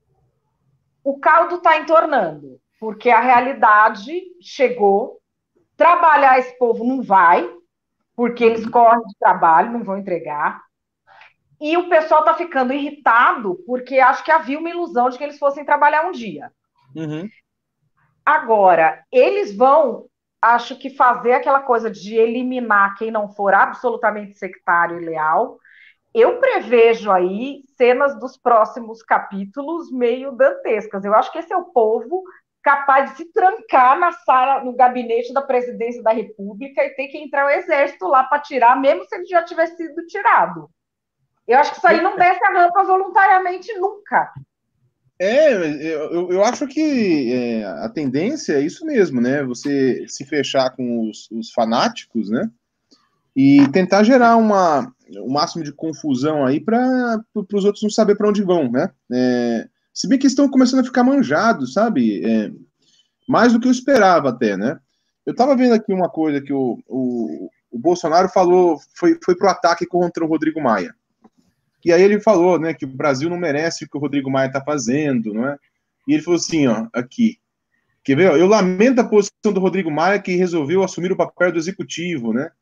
O caldo está entornando, porque a realidade chegou. Trabalhar esse povo não vai, porque eles correm de trabalho, não vão entregar. E o pessoal está ficando irritado, porque acho que havia uma ilusão de que eles fossem trabalhar um dia. Uhum. Agora, eles vão, acho que, fazer aquela coisa de eliminar quem não for absolutamente sectário e leal. Eu prevejo aí cenas dos próximos capítulos meio dantescas. Eu acho que esse é o povo capaz de se trancar na sala, no gabinete da presidência da República e ter que entrar o exército lá para tirar, mesmo se ele já tivesse sido tirado. Eu acho que isso aí não desce a rampa voluntariamente nunca. Eu acho que a tendência é isso mesmo, né? Você se fechar com os fanáticos, né? E tentar gerar o máximo de confusão aí para os outros não saber para onde vão, né? Se bem que estão começando a ficar manjados, sabe? Mais do que eu esperava até, né? Eu estava vendo aqui uma coisa que o Bolsonaro falou, foi pro ataque contra o Rodrigo Maia. E aí ele falou, né, que o Brasil não merece o que o Rodrigo Maia está fazendo, não é? E ele falou assim, ó, aqui, quer ver? Eu lamento a posição do Rodrigo Maia que resolveu assumir o papel do executivo, né?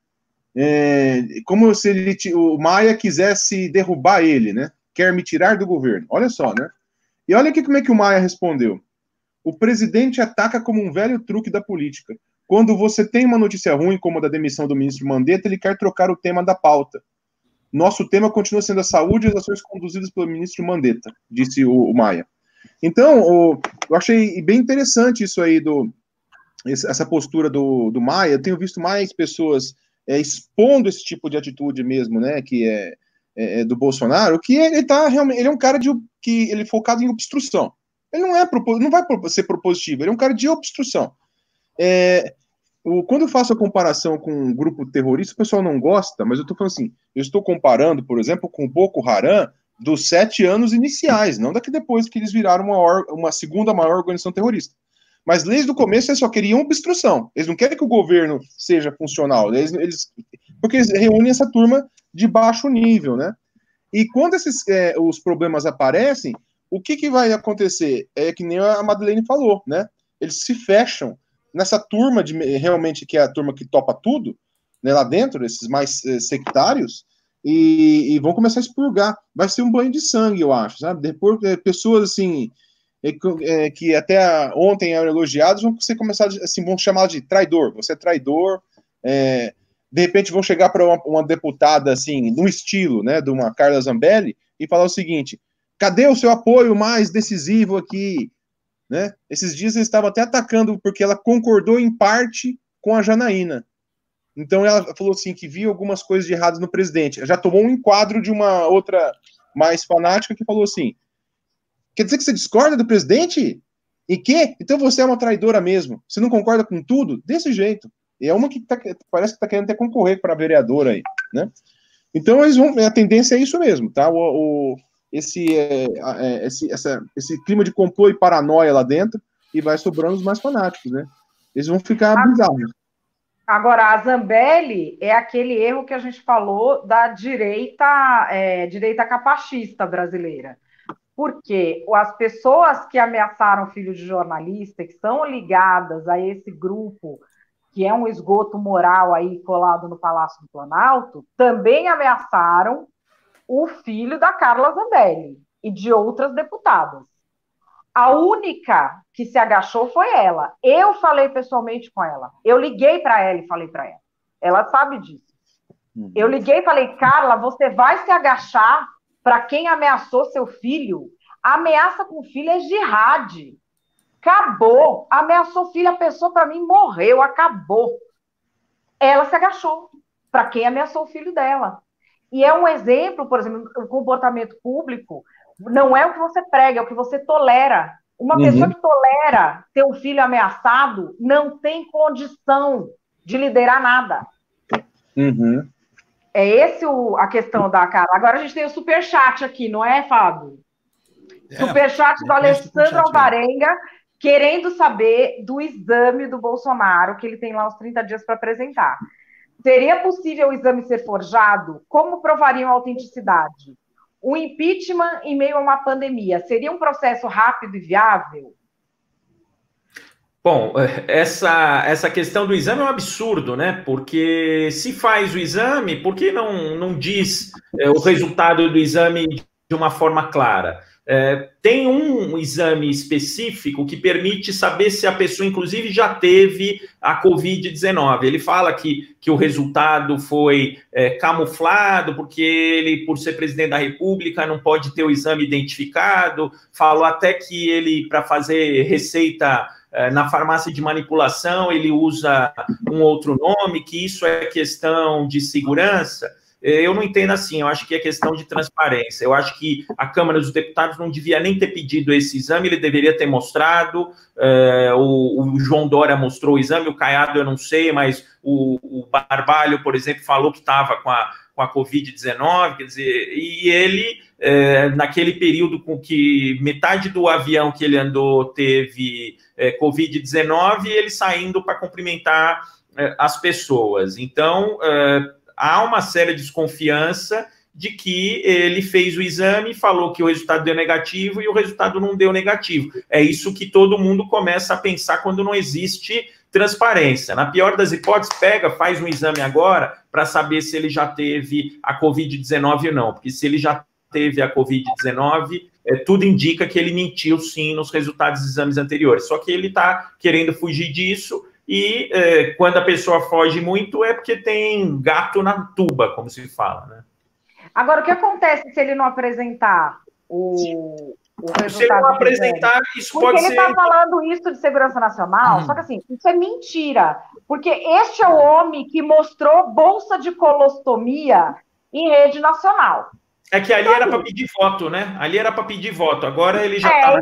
Como se o Maia quisesse derrubar ele, né? Quer me tirar do governo. Olha só, né? E olha aqui como é que o Maia respondeu. O presidente ataca como um velho truque da política. Quando você tem uma notícia ruim, como a da demissão do ministro Mandetta, ele quer trocar o tema da pauta. Nosso tema continua sendo a saúde e as ações conduzidas pelo ministro Mandetta, disse o Maia. Então, eu achei bem interessante isso aí, essa postura do Maia. Eu tenho visto mais pessoas expondo esse tipo de atitude mesmo, né, que é do Bolsonaro, que ele é um cara que ele é focado em obstrução. Ele não vai ser propositivo, ele é um cara de obstrução. Quando eu faço a comparação com um grupo terrorista, o pessoal não gosta, mas eu estou falando assim, eu estou comparando, por exemplo, com o Boko Haram dos 7 anos iniciais, não daqui depois que eles viraram uma segunda maior organização terrorista. Mas desde o começo eles só queriam obstrução. Eles não querem que o governo seja funcional, porque eles reúnem essa turma de baixo nível, né? E quando os problemas aparecem, o que vai acontecer? É que nem a Madeleine falou, né? Eles se fecham nessa turma realmente que é a turma que topa tudo, né, lá dentro, esses mais sectários, e vão começar a expurgar. Vai ser um banho de sangue, eu acho, sabe? Depois, pessoas assim, que até ontem eram elogiados, vão começar assim, vão chamar de traidor. Você é traidor. De repente vão chegar para uma deputada assim, no estilo, né, de uma Carla Zambelli, e falar o seguinte: cadê o seu apoio mais decisivo aqui? Né? Esses dias eles estavam até atacando porque ela concordou em parte com a Janaína. Então ela falou assim que viu algumas coisas de erradas no presidente. Já tomou um enquadro de uma outra mais fanática que falou assim: quer dizer que você discorda do presidente? E que? Então você é uma traidora mesmo. Você não concorda com tudo? Desse jeito. E é uma que parece que está querendo até concorrer para vereadora aí, né? Então a tendência é isso mesmo, tá? Esse clima de complô e paranoia lá dentro, e vai sobrando os mais fanáticos, né? Eles vão ficar bizarros. Agora, a Zambelli é aquele erro que a gente falou da direita capachista brasileira. Porque as pessoas que ameaçaram filhos de jornalista, que são ligadas a esse grupo, que é um esgoto moral aí colado no Palácio do Planalto, também ameaçaram o filho da Carla Zambelli e de outras deputadas. A única que se agachou foi ela. Eu falei pessoalmente com ela. Eu liguei para ela e falei para ela. Ela sabe disso. Eu liguei e falei, Carla, você vai se agachar para quem ameaçou seu filho? A ameaça com o filho é jihad. Acabou. Ameaçou o filho, a pessoa para mim morreu, acabou. Ela se agachou para quem ameaçou o filho dela. E é um exemplo, por exemplo, o comportamento público não é o que você prega, é o que você tolera. Uma pessoa que tolera ter um filho ameaçado não tem condição de liderar nada. É esse a questão da cara. Agora a gente tem o superchat aqui, não é, Fábio? Superchat do Alessandro Alvarenga, querendo saber do exame do Bolsonaro, que ele tem lá uns 30 dias para apresentar. Seria possível o exame ser forjado? Como provariam a autenticidade? O impeachment em meio a uma pandemia seria um processo rápido e viável? Bom, essa questão do exame é um absurdo, né? Porque se faz o exame, por que não diz o resultado do exame de uma forma clara? Tem um exame específico que permite saber se a pessoa, inclusive, já teve a Covid-19. Ele fala que o resultado foi camuflado, porque ele, por ser presidente da República, não pode ter o exame identificado. Falou até que ele, para fazer receita na farmácia de manipulação, ele usa um outro nome, que isso é questão de segurança. Eu não entendo assim, eu acho que é questão de transparência. Eu acho que a Câmara dos Deputados não devia nem ter pedido esse exame, ele deveria ter mostrado. O João Dória mostrou o exame, o Caiado eu não sei, mas o Barbalho, por exemplo, falou que estava com a Covid-19, quer dizer, e ele, naquele período com que metade do avião que ele andou teve Covid-19, ele saindo para cumprimentar as pessoas. Então, há uma séria desconfiança de que ele fez o exame, falou que o resultado deu negativo e o resultado não deu negativo. É isso que todo mundo começa a pensar quando não existe transparência. Na pior das hipóteses, faz um exame agora para saber se ele já teve a Covid-19 ou não, porque se ele já teve a Covid-19, tudo indica que ele mentiu, sim, nos resultados dos exames anteriores. Só que ele está querendo fugir disso. E quando a pessoa foge muito é porque tem gato na tuba, como se fala, né? Agora, o que acontece se ele não apresentar o resultado? Se ele não apresentar, isso porque pode ser... Porque ele está falando isso de segurança nacional, só que assim, isso é mentira. Porque este é o homem que mostrou bolsa de colostomia em rede nacional. É que ali era para pedir voto, né? Ali era para pedir voto. Agora ele já está...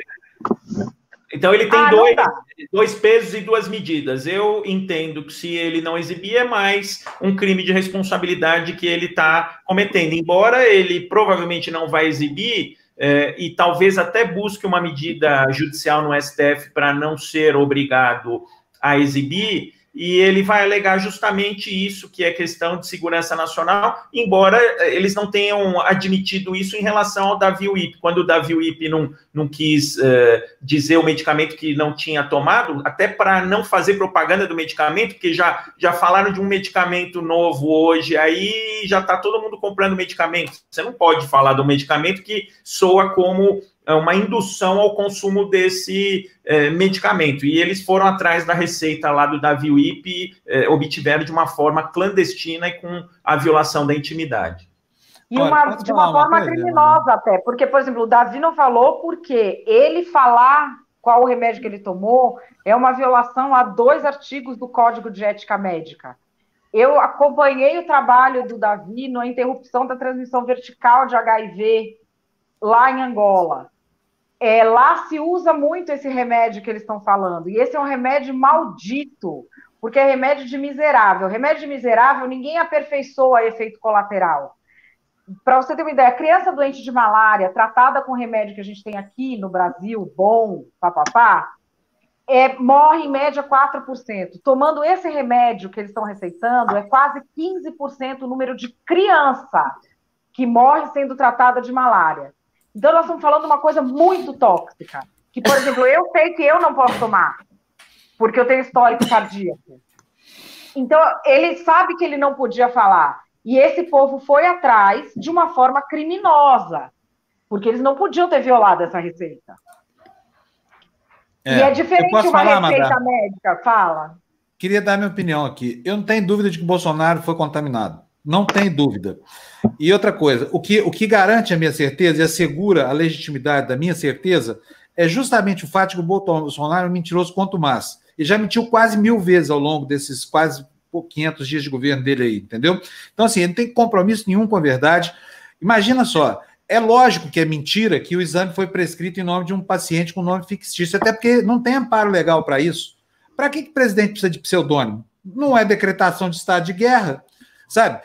Então, ele tem dois pesos e duas medidas. Eu entendo que se ele não exibir, é mais um crime de responsabilidade que ele está cometendo. Embora ele provavelmente não vai exibir, e talvez até busque uma medida judicial no STF para não ser obrigado a exibir, e ele vai alegar justamente isso, que é questão de segurança nacional, embora eles não tenham admitido isso em relação ao Davi Wip. Quando o Davi Wip não quis dizer o medicamento que não tinha tomado, até para não fazer propaganda do medicamento, porque já falaram de um medicamento novo hoje, aí já está todo mundo comprando medicamento. Você não pode falar de um medicamento que soa como uma indução ao consumo desse medicamento. E eles foram atrás da receita lá do Davi Wip e obtiveram de uma forma clandestina e com a violação da intimidade. E de uma forma criminosa até, porque, por exemplo, o Davi não falou porque ele falar qual o remédio que ele tomou é uma violação a 2 artigos do Código de Ética Médica. Eu acompanhei o trabalho do Davi na interrupção da transmissão vertical de HIV lá em Angola. lá se usa muito esse remédio que eles estão falando, e esse é um remédio maldito, porque é remédio de miserável. Remédio de miserável, ninguém aperfeiçoa efeito colateral. Para você ter uma ideia, criança doente de malária, tratada com remédio que a gente tem aqui no Brasil, bom, papapá, morre em média 4%. Tomando esse remédio que eles estão receitando, é quase 15% o número de criança que morre sendo tratada de malária. Então, nós estamos falando de uma coisa muito tóxica, que, por exemplo, eu sei que eu não posso tomar, porque eu tenho histórico cardíaco. Então, ele sabe que ele não podia falar. E esse povo foi atrás de uma forma criminosa, porque eles não podiam ter violado essa receita. E é diferente de uma receita médica, fala. Queria dar minha opinião aqui. Eu não tenho dúvida de que o Bolsonaro foi contaminado. Não tem dúvida. E outra coisa, o que garante a minha certeza e assegura a legitimidade da minha certeza é justamente o fato de que o Bolsonaro é um mentiroso quanto mais. Ele já mentiu quase 1000 vezes ao longo desses quase 500 dias de governo dele aí, entendeu? Então, assim, ele não tem compromisso nenhum com a verdade. Imagina só, é lógico que é mentira que o exame foi prescrito em nome de um paciente com nome fictício, até porque não tem amparo legal para isso. Para que o presidente precisa de pseudônimo? Não é decretação de estado de guerra, sabe?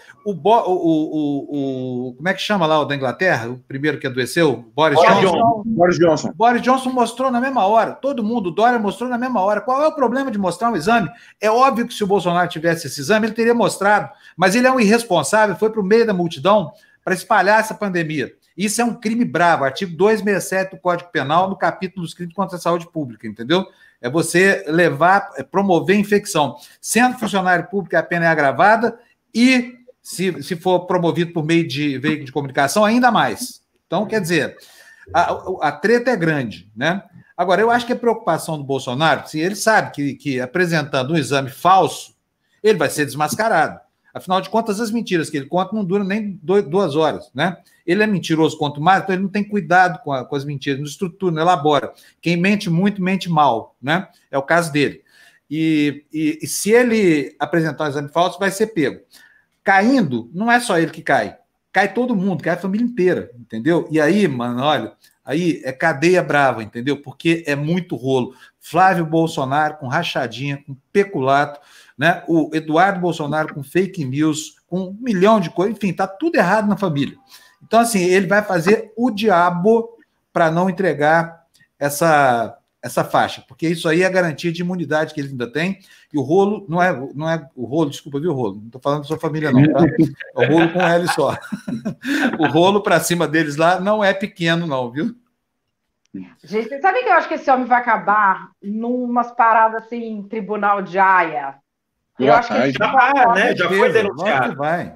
Como é que chama lá o da Inglaterra? O primeiro que adoeceu? Boris Johnson. Boris Johnson mostrou na mesma hora. Todo mundo, o Dória mostrou na mesma hora. Qual é o problema de mostrar um exame? É óbvio que se o Bolsonaro tivesse esse exame, ele teria mostrado. Mas ele é um irresponsável, foi para o meio da multidão para espalhar essa pandemia. Isso é um crime bravo. Artigo 267 do Código Penal, no capítulo dos crimes contra a saúde pública, entendeu? É você promover infecção. Sendo funcionário público, a pena é agravada e se for promovido por meio de veículo de comunicação, ainda mais. Então, quer dizer, a treta é grande, né? Agora, eu acho que a preocupação do Bolsonaro, se ele sabe que apresentando um exame falso, ele vai ser desmascarado. Afinal de contas, as mentiras que ele conta não duram nem 2 horas, né? Ele é mentiroso quanto mais, então ele não tem cuidado com as mentiras, não estrutura, não elabora. Quem mente muito, mente mal, né? É o caso dele. E se ele apresentar um exame falso, vai ser pego. Caindo, não é só ele que cai. Cai todo mundo, cai a família inteira, entendeu? E aí, mano, olha, aí é cadeia brava, entendeu? Porque é muito rolo. Flávio Bolsonaro com rachadinha, com peculato, né? O Eduardo Bolsonaro com fake news, com 1 milhão de coisas, enfim, tá tudo errado na família. Então, assim, ele vai fazer o diabo para não entregar essa faixa, porque isso aí é a garantia de imunidade que ele ainda tem, e o rolo não é o rolo, desculpa, viu, rolo? Não estou falando da sua família, não, tá? É o rolo com L só. O rolo para cima deles lá não é pequeno, não, viu? Gente, você sabe que eu acho que esse homem vai acabar numas paradas assim, tribunal de Haia? Eu acho que ele já foi denunciado. Vai.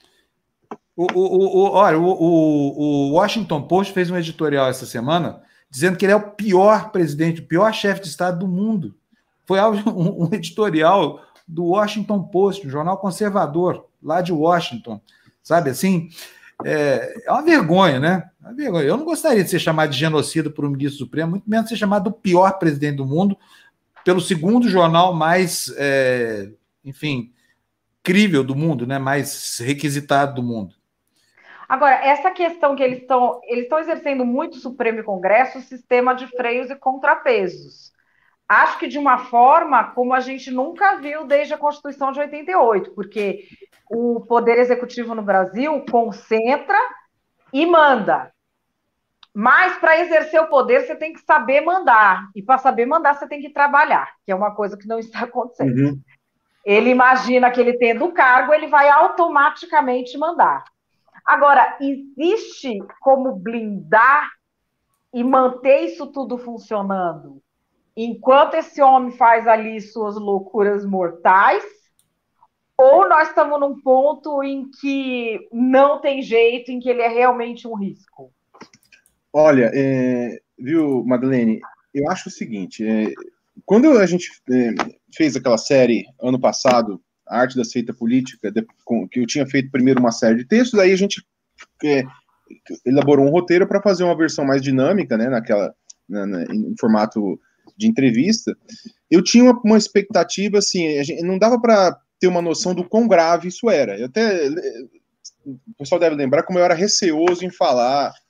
Olha, o Washington Post fez um editorial essa semana dizendo que ele é o pior presidente, o pior chefe de Estado do mundo. Foi um editorial do Washington Post, um jornal conservador, lá de Washington. Sabe assim? É uma vergonha, né? Uma vergonha. Eu não gostaria de ser chamado de genocida por um ministro supremo, muito menos ser chamado do pior presidente do mundo pelo segundo jornal mais, enfim, crível do mundo, né? Mais requisitado do mundo. Agora, essa questão que eles estão exercendo muito Supremo e Congresso, o sistema de freios e contrapesos. Acho que de uma forma como a gente nunca viu desde a Constituição de 88, porque o Poder Executivo no Brasil concentra e manda. Mas para exercer o poder, você tem que saber mandar. E para saber mandar, você tem que trabalhar, que é uma coisa que não está acontecendo. Uhum. Ele imagina que ele tendo o cargo, ele vai automaticamente mandar. Agora, existe como blindar e manter isso tudo funcionando enquanto esse homem faz ali suas loucuras mortais? Ou nós estamos num ponto em que não tem jeito, em que ele é realmente um risco? Olha, viu, Madeleine, eu acho o seguinte, quando a gente fez aquela série ano passado, A Arte da Seita Política, que eu tinha feito primeiro uma série de textos, aí a gente elaborou um roteiro para fazer uma versão mais dinâmica, né, em formato de entrevista. Eu tinha uma expectativa, assim, não dava para ter uma noção do quão grave isso era. O pessoal deve lembrar como eu era receoso em falar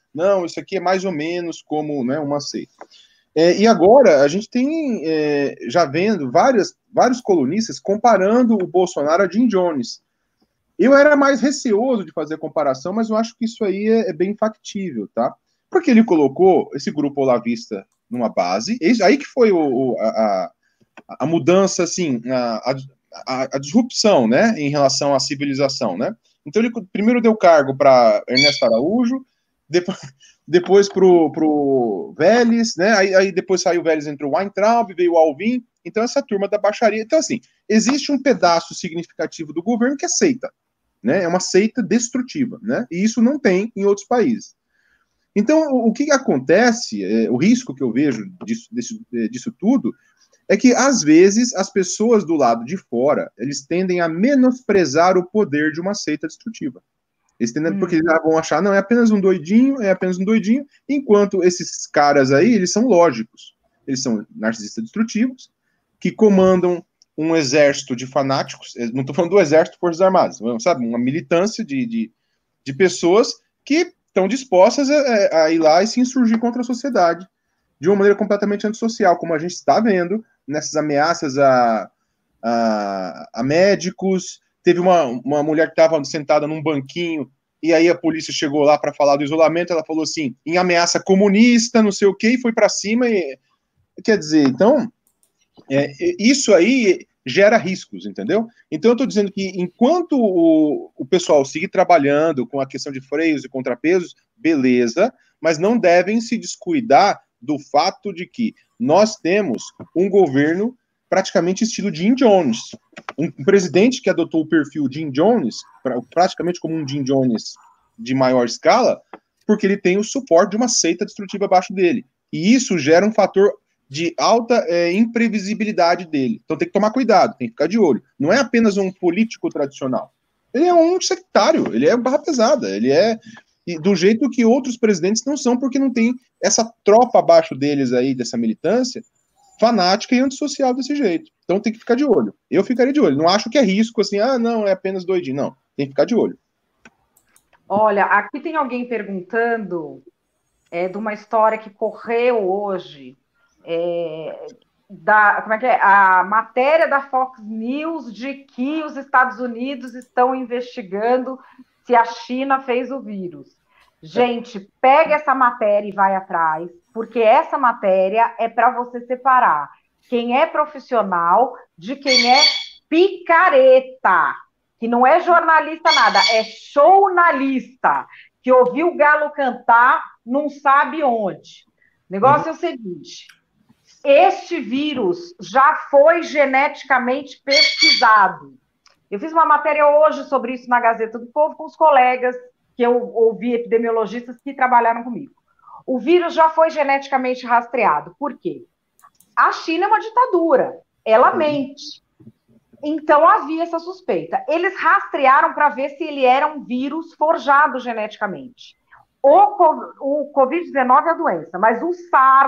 não, isso aqui é mais ou menos como, né, uma seita. E agora a gente tem, já vendo vários colunistas comparando o Bolsonaro a Jim Jones. Eu era mais receoso de fazer a comparação, mas eu acho que isso aí é bem factível, tá? Porque ele colocou esse grupo olavista numa base, aí que foi a mudança, assim, a disrupção, né, em relação à civilização, né? Então ele primeiro deu cargo para Ernesto Araújo, depois pro Vélez, né? Aí depois saiu o Vélez, entrou o Weintraub, veio o Alvim. Então essa turma da baixaria. Então assim, existe um pedaço significativo do governo que é seita, né? É uma seita destrutiva, né? E isso não tem em outros países. Então o que acontece, o risco que eu vejo disso tudo é que às vezes as pessoas do lado de fora eles tendem a menosprezar o poder de uma seita destrutiva. Eles tendem, porque eles vão achar, não, é apenas um doidinho, enquanto esses caras aí, eles são lógicos. Eles são narcisistas destrutivos, que comandam um exército de fanáticos, não estou falando do exército de Forças Armadas, sabe, uma militância de pessoas que estão dispostas a ir lá e se insurgir contra a sociedade, de uma maneira completamente antissocial, como a gente está vendo nessas ameaças a médicos. Teve uma mulher que estava sentada num banquinho, e aí a polícia chegou lá para falar do isolamento, ela falou assim, em ameaça comunista, não sei o quê, e foi para cima. Quer dizer, então, isso aí gera riscos, entendeu? Então eu estou dizendo que enquanto o pessoal seguir trabalhando com a questão de freios e contrapesos, beleza, mas não devem se descuidar do fato de que nós temos um governo praticamente estilo Jim Jones. Um presidente que adotou o perfil Jim Jones, praticamente como um Jim Jones de maior escala, porque ele tem o suporte de uma seita destrutiva abaixo dele. E isso gera um fator de alta imprevisibilidade dele. Então tem que tomar cuidado, tem que ficar de olho. Não é apenas um político tradicional. Ele é um sectário, ele é barra pesada, ele é do jeito que outros presidentes não são, porque não tem essa tropa abaixo deles aí, dessa militância, fanática e antissocial desse jeito. Então tem que ficar de olho. Eu ficaria de olho. Não acho que é risco assim, não, é apenas doidinho. Não, tem que ficar de olho. Olha, aqui tem alguém perguntando de uma história que correu hoje, como é que é? A matéria da Fox News de que os Estados Unidos estão investigando se a China fez o vírus. Gente, pega essa matéria e vai atrás, porque essa matéria é para você separar quem é profissional de quem é picareta, que não é jornalista nada, é jornalista, que ouviu o galo cantar, não sabe onde. O negócio é o seguinte, este vírus já foi geneticamente pesquisado. Eu fiz uma matéria hoje sobre isso na Gazeta do Povo com os colegas que eu ouvi, epidemiologistas que trabalharam comigo. O vírus já foi geneticamente rastreado. Por quê? A China é uma ditadura. Ela mente. Então, havia essa suspeita. Eles rastrearam para ver se ele era um vírus forjado geneticamente. O Covid-19 é a doença, mas o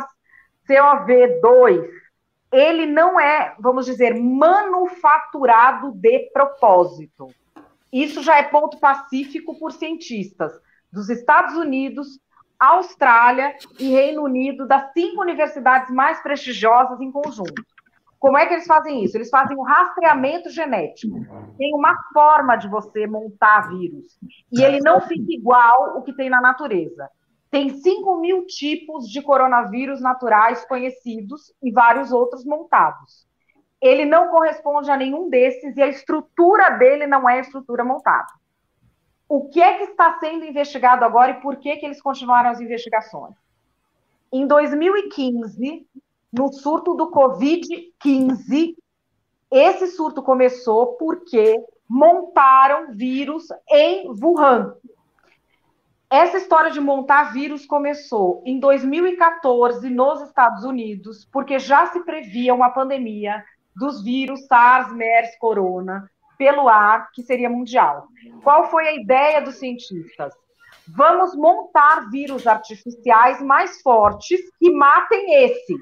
SARS-CoV-2, ele não é, vamos dizer, manufaturado de propósito. Isso já é ponto pacífico por cientistas dos Estados Unidos, Austrália e Reino Unido, das 5 universidades mais prestigiosas em conjunto. Como é que eles fazem isso? Eles fazem um rastreamento genético. Tem uma forma de você montar vírus. E ele não fica igual o que tem na natureza. Tem 5.000 tipos de coronavírus naturais conhecidos e vários outros montados. Ele não corresponde a nenhum desses e a estrutura dele não é a estrutura montada. O que é que está sendo investigado agora e por que eles continuaram as investigações? Em 2015, no surto do Covid-15, esse surto começou porque montaram vírus em Wuhan. Essa história de montar vírus começou em 2014 nos Estados Unidos, porque já se previa uma pandemia dos vírus SARS, MERS, Corona, pelo ar, que seria mundial. Qual foi a ideia dos cientistas? Vamos montar vírus artificiais mais fortes que matem esse.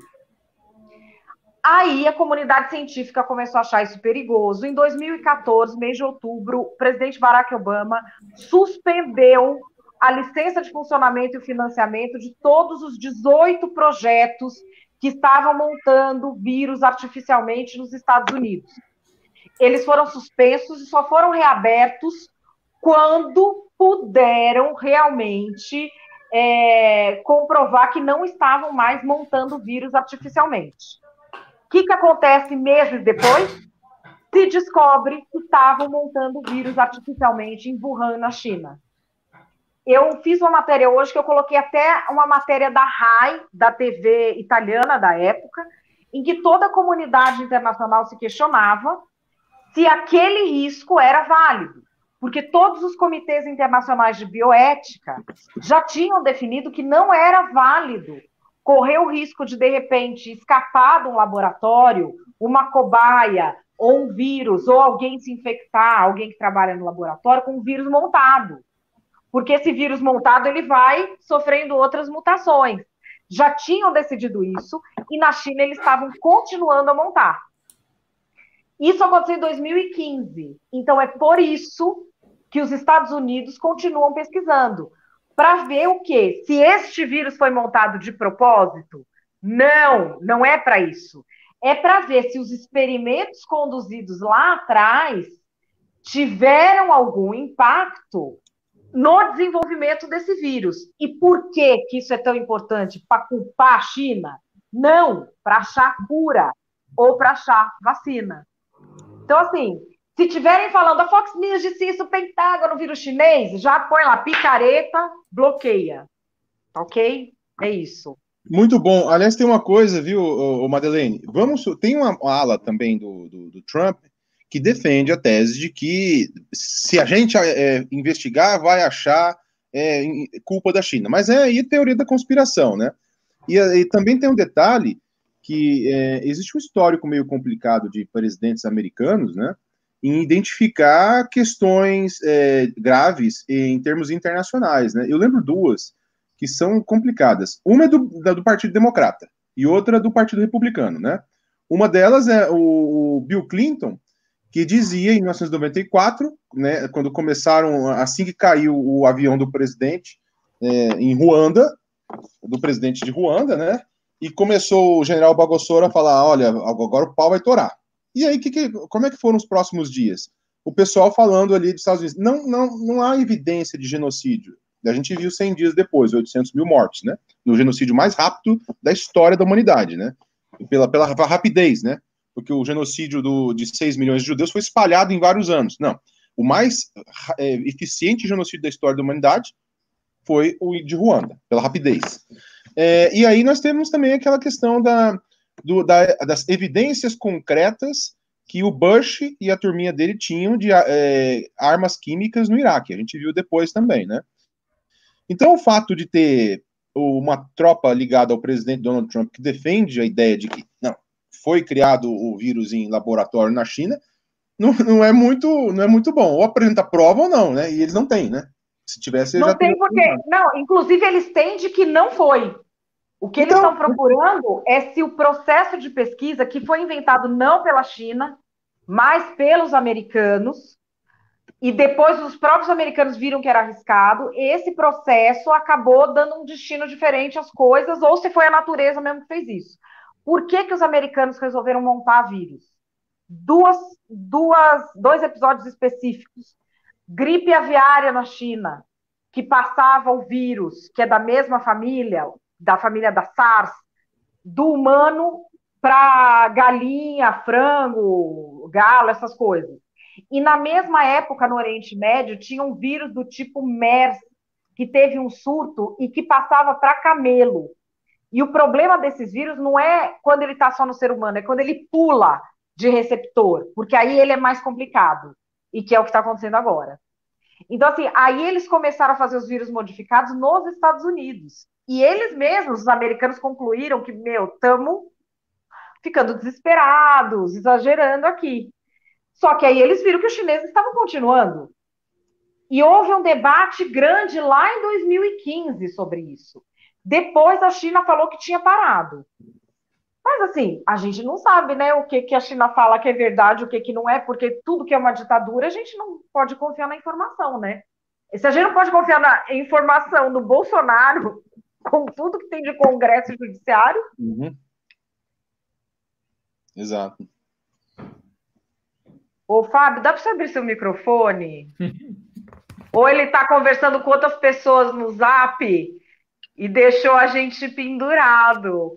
Aí a comunidade científica começou a achar isso perigoso. Em 2014, mês de outubro, o presidente Barack Obama suspendeu a licença de funcionamento e o financiamento de todos os 18 projetos que estavam montando vírus artificialmente nos Estados Unidos. Eles foram suspensos e só foram reabertos quando puderam realmente comprovar que não estavam mais montando vírus artificialmente. O que acontece meses depois? Se descobre que estavam montando vírus artificialmente em Wuhan, na China. Eu fiz uma matéria hoje que eu coloquei até uma matéria da RAI, da TV italiana da época, em que toda a comunidade internacional se questionava se aquele risco era válido, porque todos os comitês internacionais de bioética já tinham definido que não era válido correr o risco de repente, escapar de um laboratório, uma cobaia, ou um vírus, ou alguém se infectar, alguém que trabalha no laboratório, com um vírus montado. Porque esse vírus montado, ele vai sofrendo outras mutações. Já tinham decidido isso, e na China eles estavam continuando a montar. Isso aconteceu em 2015. Então, é por isso que os Estados Unidos continuam pesquisando. Para ver o quê? Se este vírus foi montado de propósito? Não, não é para isso. É para ver se os experimentos conduzidos lá atrás tiveram algum impacto no desenvolvimento desse vírus. E por que isso é tão importante? Para culpar a China? Não, para achar cura ou para achar vacina. Então, assim, se tiverem falando, a Fox News disse isso, o Pentágono, vírus chinês, já põe lá, picareta, bloqueia. Ok? É isso. Muito bom. Aliás, tem uma coisa, viu, Madeleine? Tem uma ala também do Trump que defende a tese de que se a gente investigar, vai achar culpa da China. Mas é aí teoria da conspiração, né? E também tem um detalhe que existe um histórico meio complicado de presidentes americanos, né, em identificar questões graves em termos internacionais, né? Eu lembro duas que são complicadas. Uma é do Partido Democrata e outra do Partido Republicano, né? Uma delas é o Bill Clinton, que dizia em 1994, né, quando começaram, assim que caiu o avião do presidente em Ruanda, do presidente de Ruanda, né? E começou o general Bagosora a falar, olha, agora o pau vai torar. E aí, como é que foram os próximos dias? O pessoal falando ali dos Estados Unidos, não há evidência de genocídio. A gente viu 100 dias depois, 800 mil mortes, né? No genocídio mais rápido da história da humanidade, né? Pela rapidez, né? Porque o genocídio de 6 milhões de judeus foi espalhado em vários anos. Não. O mais eficiente genocídio da história da humanidade foi o de Ruanda, pela rapidez. E aí nós temos também aquela questão das evidências concretas que o Bush e a turminha dele tinham de armas químicas no Iraque. A gente viu depois também, né? Então, o fato de ter uma tropa ligada ao presidente Donald Trump que defende a ideia de que não foi criado o vírus em laboratório na China, não é muito bom. Ou apresenta prova ou não, né? E eles não têm, né? Se tivesse, não tem porque... Não, inclusive eles têm de que não foi. O que eles estão procurando é se o processo de pesquisa, que foi inventado não pela China, mas pelos americanos, e depois os próprios americanos viram que era arriscado, esse processo acabou dando um destino diferente às coisas, ou se foi a natureza mesmo que fez isso. Por que os americanos resolveram montar vírus? Dois episódios específicos. Gripe aviária na China, que passava o vírus, que é da mesma família, da família da SARS, do humano para galinha, frango, galo, essas coisas. E na mesma época, no Oriente Médio, tinha um vírus do tipo MERS, que teve um surto e que passava para camelo. E o problema desses vírus não é quando ele está só no ser humano, é quando ele pula de receptor, porque aí ele é mais complicado, e que é o que está acontecendo agora. Então, assim, aí eles começaram a fazer os vírus modificados nos Estados Unidos. E eles mesmos, os americanos, concluíram que, estamos ficando desesperados, exagerando aqui. Só que aí eles viram que os chineses estavam continuando. E houve um debate grande lá em 2015 sobre isso. Depois a China falou que tinha parado. Mas, assim, a gente não sabe, né, o que a China fala que é verdade, o que não é, porque tudo que é uma ditadura, a gente não pode confiar na informação, né? Se a gente não pode confiar na informação do Bolsonaro, com tudo que tem de Congresso e Judiciário. Uhum. Exato. Ô, Fábio, dá para você abrir seu microfone? Ou ele está conversando com outras pessoas no Zap e deixou a gente pendurado?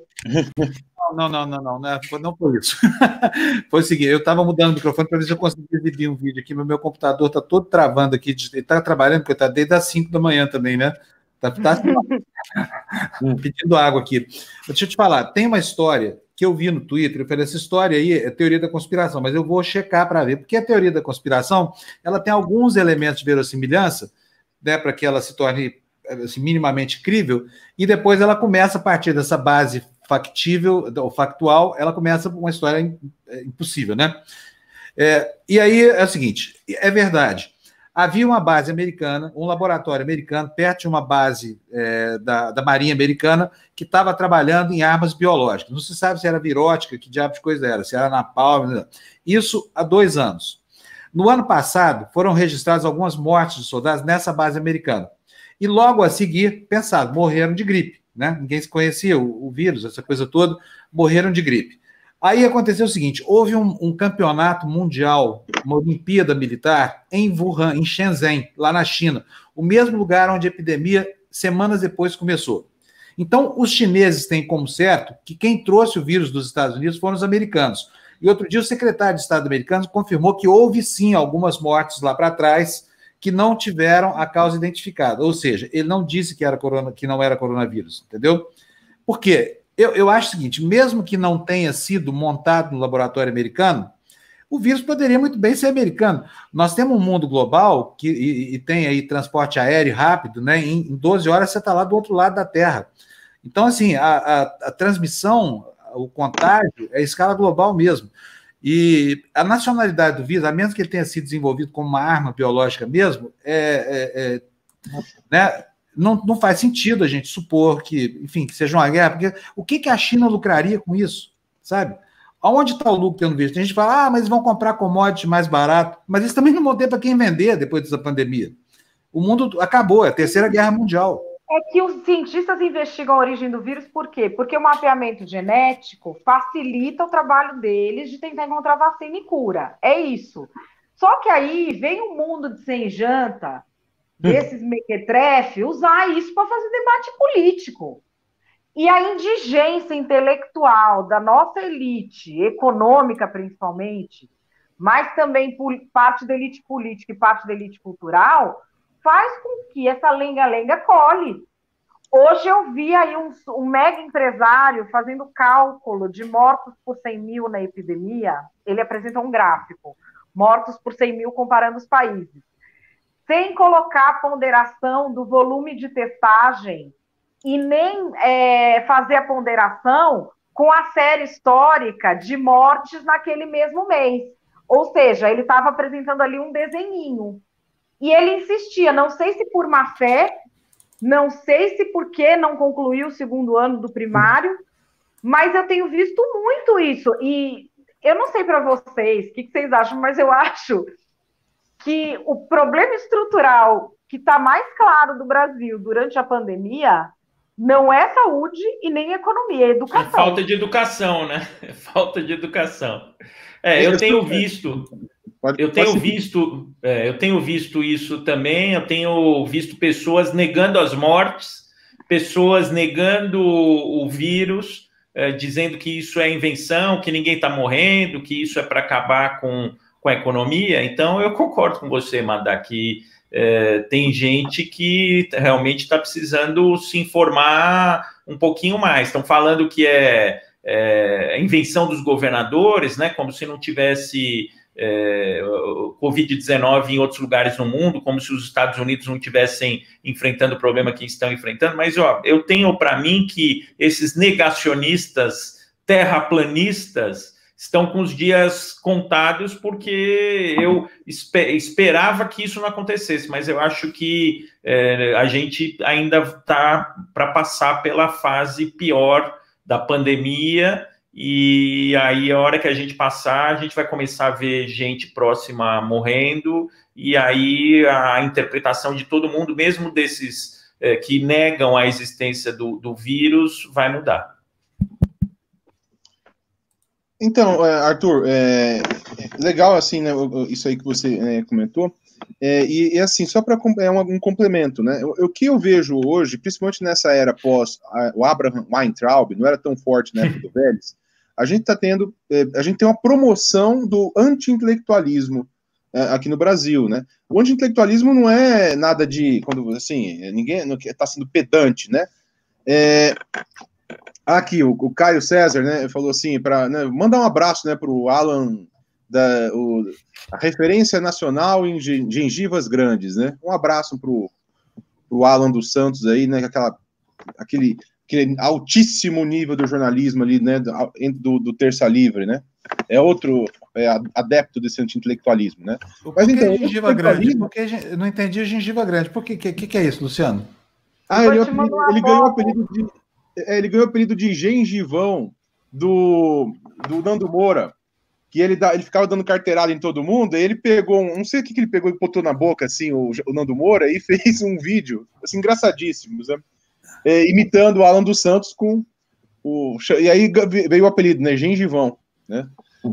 Não foi isso. Foi o seguinte, eu estava mudando o microfone para ver se eu conseguia exibir um vídeo aqui, mas meu computador está todo travando aqui, ele está trabalhando, porque está desde as 5 da manhã também, né? Tá pedindo água aqui. Deixa eu te falar, tem uma história que eu vi no Twitter, eu falei, essa história aí é teoria da conspiração, mas eu vou checar para ver, porque a teoria da conspiração, ela tem alguns elementos de verossimilhança, né, para que ela se torne assim, minimamente crível, e depois ela começa, a partir dessa base factível, ou factual, ela começa uma história impossível, né? E aí é o seguinte, é verdade, havia uma base americana, um laboratório americano, perto de uma base da Marinha Americana, que estava trabalhando em armas biológicas. Não se sabe se era virótica, que diabo de coisa era, se era napalm, isso há 2 anos. No ano passado, foram registradas algumas mortes de soldados nessa base americana. E logo a seguir, pensado, morreram de gripe, né? Ninguém se conhecia o vírus, essa coisa toda, morreram de gripe. Aí aconteceu o seguinte, houve um campeonato mundial, uma Olimpíada Militar, em Wuhan, em Shenzhen, lá na China, o mesmo lugar onde a epidemia, semanas depois, começou. Então, os chineses têm como certo que quem trouxe o vírus dos Estados Unidos foram os americanos. E outro dia o secretário de Estado americano confirmou que houve sim algumas mortes lá para trás que não tiveram a causa identificada. Ou seja, ele não disse que não era coronavírus, entendeu? Por quê? Eu acho o seguinte, mesmo que não tenha sido montado no laboratório americano, o vírus poderia muito bem ser americano. Nós temos um mundo global e tem aí transporte aéreo rápido, né? Em 12 horas você está lá do outro lado da Terra. Então, assim, a transmissão, o contágio é a escala global mesmo. E a nacionalidade do vírus, a menos que ele tenha sido desenvolvido como uma arma biológica mesmo, né? Não faz sentido a gente supor que, enfim, que seja uma guerra, porque o que a China lucraria com isso, sabe? Aonde está o lucro tendo visto? Tem gente que fala, mas eles vão comprar commodity mais barato, mas eles também não vão ter para quem vender depois dessa pandemia. O mundo acabou, é a Terceira Guerra Mundial. É que os cientistas investigam a origem do vírus, por quê? Porque o mapeamento genético facilita o trabalho deles de tentar encontrar vacina e cura. É isso. Só que aí vem um mundo de sem janta, desses mequetrefe, usar isso para fazer debate político. E a indigência intelectual da nossa elite, econômica principalmente, mas também parte da elite política e parte da elite cultural, faz com que essa lenga-lenga colhe. Hoje eu vi aí um mega empresário fazendo cálculo de mortos por 100 mil na epidemia. Ele apresenta um gráfico, mortos por 100 mil comparando os países. Sem colocar a ponderação do volume de testagem e nem fazer a ponderação com a série histórica de mortes naquele mesmo mês. Ou seja, ele estava apresentando ali um desenhinho. E ele insistia, não sei se por má fé, não sei se porque não concluiu o 2º ano do primário, mas eu tenho visto muito isso. E eu não sei para vocês, o que vocês acham, mas eu acho que o problema estrutural que está mais claro do Brasil durante a pandemia não é saúde e nem economia, é educação. É falta de educação, né? É falta de educação. Eu tenho visto... Eu tenho visto isso também, eu tenho visto pessoas negando as mortes, pessoas negando o vírus, dizendo que isso é invenção, que ninguém está morrendo, que isso é para acabar com a economia. Então, eu concordo com você, Madá, que tem gente que realmente está precisando se informar um pouquinho mais. Estão falando que é invenção dos governadores, né? Como se não tivesse Covid-19 em outros lugares no mundo, como se os Estados Unidos não estivessem enfrentando o problema que estão enfrentando. Mas, eu tenho para mim que esses negacionistas terraplanistas estão com os dias contados, porque eu esperava que isso não acontecesse, mas eu acho que a gente ainda está para passar pela fase pior da pandemia e aí a hora que a gente passar, a gente vai começar a ver gente próxima morrendo, e aí a interpretação de todo mundo, mesmo desses que negam a existência do vírus, vai mudar. Então, Arthur, legal assim, né, isso aí que você comentou, e assim, só para um complemento, né, o que eu vejo hoje, principalmente nessa era pós o Abraham Weintraub, não era tão forte na época do Vélez, a gente tem uma promoção do anti-intelectualismo aqui no Brasil, né, o anti-intelectualismo não é nada de, quando, assim, ninguém está sendo pedante, né, aqui, o Caio César, né, falou assim, para mandar um abraço, né, para o Alan, a referência nacional em gengivas grandes, né, um abraço para o Alan dos Santos aí, né, aquele altíssimo nível do jornalismo ali, né, do Terça Livre, né, é outro adepto desse anti-intelectualislismo, né. Mas então, gengiva grande? Porque eu não entendi a gengiva grande. Por que é isso, Luciano? Ele ganhou o apelido de... ele ganhou o apelido de gengivão do Nando Moura, que ele ficava dando carteirada em todo mundo, e ele pegou, não sei o que ele pegou e botou na boca, assim, o Nando Moura, e fez um vídeo, assim, engraçadíssimo, sabe? Imitando o Alan dos Santos e aí veio o apelido, né, gengivão, né?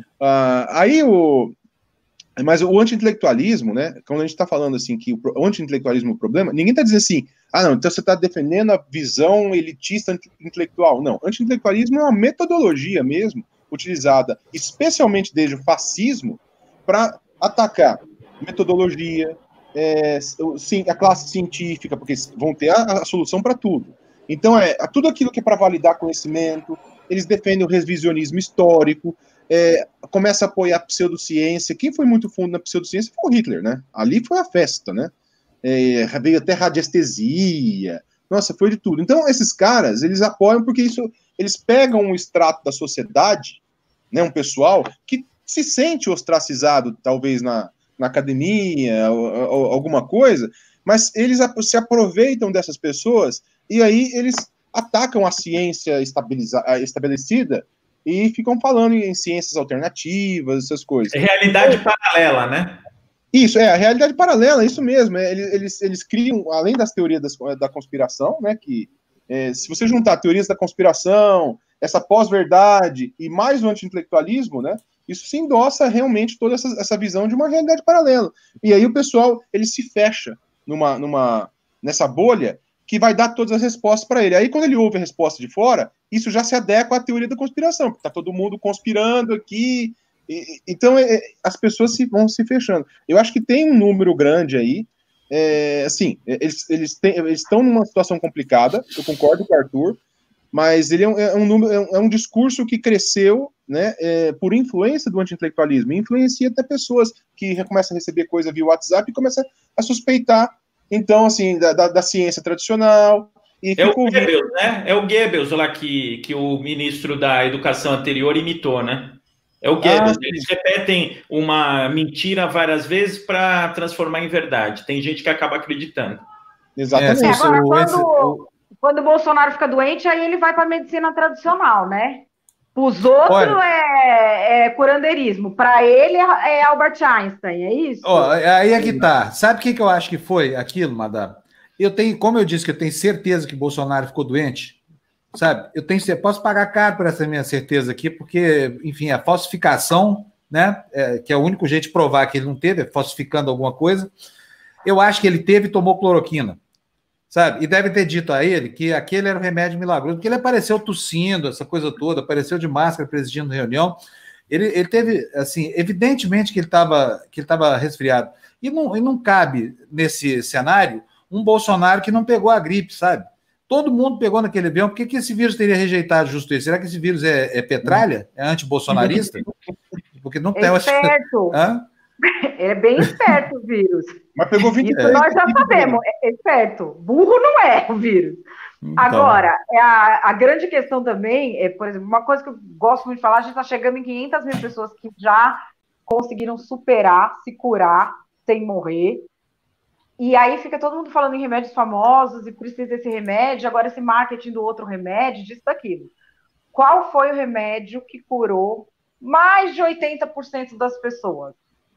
Mas o anti-intelectualismo, né, quando a gente está falando assim que o anti-intelectualismo é o problema, ninguém está dizendo assim, não, então você está defendendo a visão elitista intelectual. Não, anti-intelectualismo é uma metodologia mesmo, utilizada especialmente desde o fascismo para atacar metodologia, a classe científica, porque vão ter a solução para tudo. Então, tudo aquilo que é para validar conhecimento, eles defendem o revisionismo histórico, começa a apoiar a pseudociência. Quem foi muito fundo na pseudociência foi o Hitler, né? Ali foi a festa, né? Veio até radiestesia, nossa, foi de tudo. Então, esses caras, eles apoiam porque eles pegam um extrato da sociedade, né, um pessoal que se sente ostracizado, talvez na academia, ou alguma coisa, mas eles se aproveitam dessas pessoas e aí eles atacam a ciência estabelecida e ficam falando em ciências alternativas, essas coisas. Realidade paralela, né? Isso, a realidade paralela, isso mesmo. Eles criam, além das teorias da conspiração, né, que se você juntar teorias da conspiração, essa pós-verdade e mais o anti-intelectualismo, né, isso se endossa realmente toda essa visão de uma realidade paralela. E aí o pessoal, ele se fecha nessa bolha que vai dar todas as respostas para ele. Aí quando ele ouve a resposta de fora, isso já se adequa à teoria da conspiração, porque está todo mundo conspirando aqui. Então, as pessoas vão se fechando. Eu acho que tem um número grande aí. Assim, eles estão numa situação complicada, eu concordo com o Arthur, mas ele é um discurso que cresceu, né, por influência do anti-intelectualismo, influencia até pessoas que começam a receber coisa via WhatsApp e começam a suspeitar, então, assim, da ciência tradicional. É o Goebbels, né? É o Goebbels lá que o ministro da Educação anterior imitou, né? É o Goebbels. Eles repetem uma mentira várias vezes para transformar em verdade. Tem gente que acaba acreditando. Exatamente. Agora, quando o Bolsonaro fica doente, aí ele vai para a medicina tradicional, né? Os outros é curandeirismo. Para ele é Albert Einstein, é isso? Aí é que tá. Sabe o que eu acho que foi aquilo, Madame? Como eu disse que eu tenho certeza que Bolsonaro ficou doente, sabe? Posso pagar caro por essa minha certeza aqui, porque, enfim, a falsificação, né? Que é o único jeito de provar que ele não teve, falsificando alguma coisa. Eu acho que ele teve e tomou cloroquina, sabe? E deve ter dito a ele que aquele era o remédio milagroso, porque ele apareceu tossindo, essa coisa toda, apareceu de máscara presidindo reunião. Ele teve, assim, evidentemente que ele estava resfriado. E não cabe nesse cenário um Bolsonaro que não pegou a gripe, sabe? Todo mundo pegou naquele avião. Por que esse vírus teria rejeitado justo isso? Será que esse vírus é petralha? É antibolsonarista? Porque não tem... Esperto. É bem esperto o vírus. Mas pegou 20 Isso nós já sabemos. É esperto. Burro não é o vírus. Então. Agora, a grande questão também por exemplo, uma coisa que eu gosto muito de falar, a gente está chegando em 500 mil pessoas que já conseguiram superar, se curar, sem morrer. E aí fica todo mundo falando em remédios famosos e precisa desse remédio, agora esse marketing do outro remédio, disso, daquilo. Qual foi o remédio que curou mais de 80% das pessoas?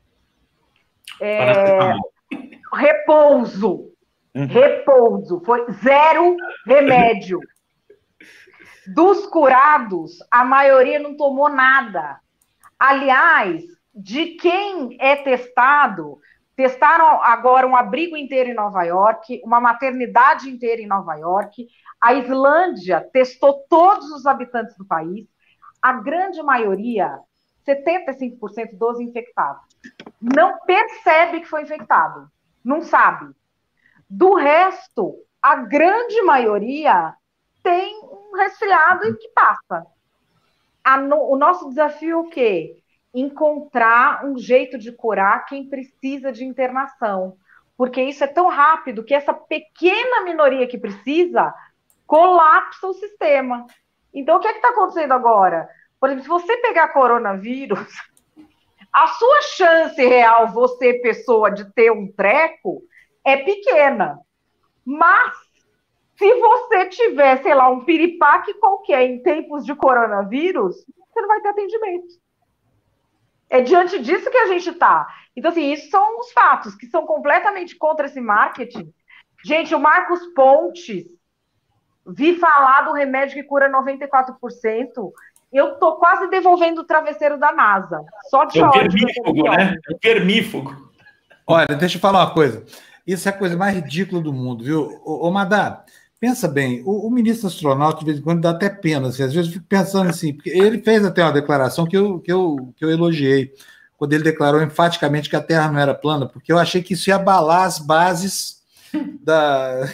Repouso. Repouso. Foi 0 remédio. Dos curados, a maioria não tomou nada. Aliás, de quem é testado, testaram agora um abrigo inteiro em Nova York, uma maternidade inteira em Nova York. A Islândia testou todos os habitantes do país. A grande maioria, 75% dos infectados, não percebe que foi infectado. Não sabe. Do resto, a grande maioria tem um resfriado e que passa. O nosso desafio é o quê? Encontrar um jeito de curar quem precisa de internação. Porque isso é tão rápido que essa pequena minoria que precisa colapsa o sistema. Então, o que é que está acontecendo agora? Por exemplo, se você pegar coronavírus, a sua chance real, você, pessoa, de ter um treco, é pequena. Mas, se você tiver, sei lá, um piripaque qualquer em tempos de coronavírus, você não vai ter atendimento. É diante disso que a gente está. Então, assim, isso são os fatos, que são completamente contra esse marketing. Gente, o Marcos Pontes, vi falar do remédio que cura 94%, eu tô quase devolvendo o travesseiro da NASA. Só de ódio. Vermífugo, né? Vermífugo. Olha, deixa eu falar uma coisa. Isso é a coisa mais ridícula do mundo, viu? Ô Madá, pensa bem, o ministro astronauta, de vez em quando, dá até pena. Assim, às vezes eu fico pensando assim, porque ele fez até uma declaração que eu elogiei, quando ele declarou enfaticamente que a Terra não era plana, porque eu achei que isso ia abalar as bases da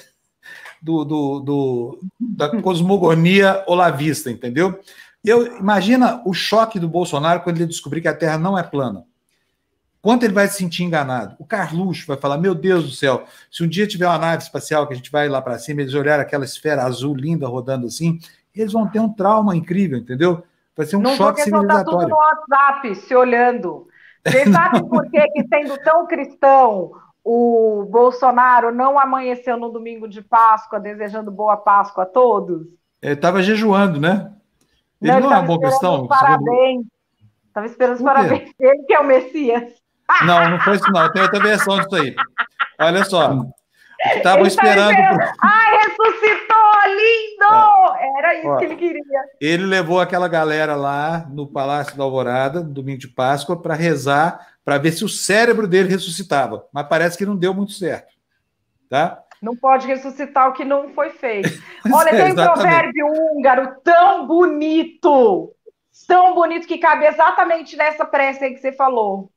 cosmogonia olavista, entendeu? Imagina o choque do Bolsonaro quando ele descobrir que a Terra não é plana. Quanto ele vai se sentir enganado? O Carluxo vai falar, meu Deus do céu, se um dia tiver uma nave espacial que a gente vai lá para cima, eles olharem aquela esfera azul linda rodando assim, eles vão ter um trauma incrível, entendeu? Vai ser um choque civilizatório. Não, tá tudo no WhatsApp, se olhando. Vocês sabem por que, sendo tão cristão, o Bolsonaro não amanheceu no domingo de Páscoa desejando boa Páscoa a todos? Ele estava jejuando, né? Ele não é uma boa questão. Parabéns. Estava esperando os parabéns. Ele que é o Messias. Não foi isso, não. Tem outra versão disso aí. Olha só. Estavam esperando. Ai, ressuscitou! Lindo! Era isso que ele queria. Ele levou aquela galera lá no Palácio da Alvorada, no domingo de Páscoa, para rezar, para ver se o cérebro dele ressuscitava. Mas parece que não deu muito certo. Tá? Não pode ressuscitar o que não foi feito. Olha, tem um provérbio húngaro tão bonito que cabe exatamente nessa prece aí que você falou.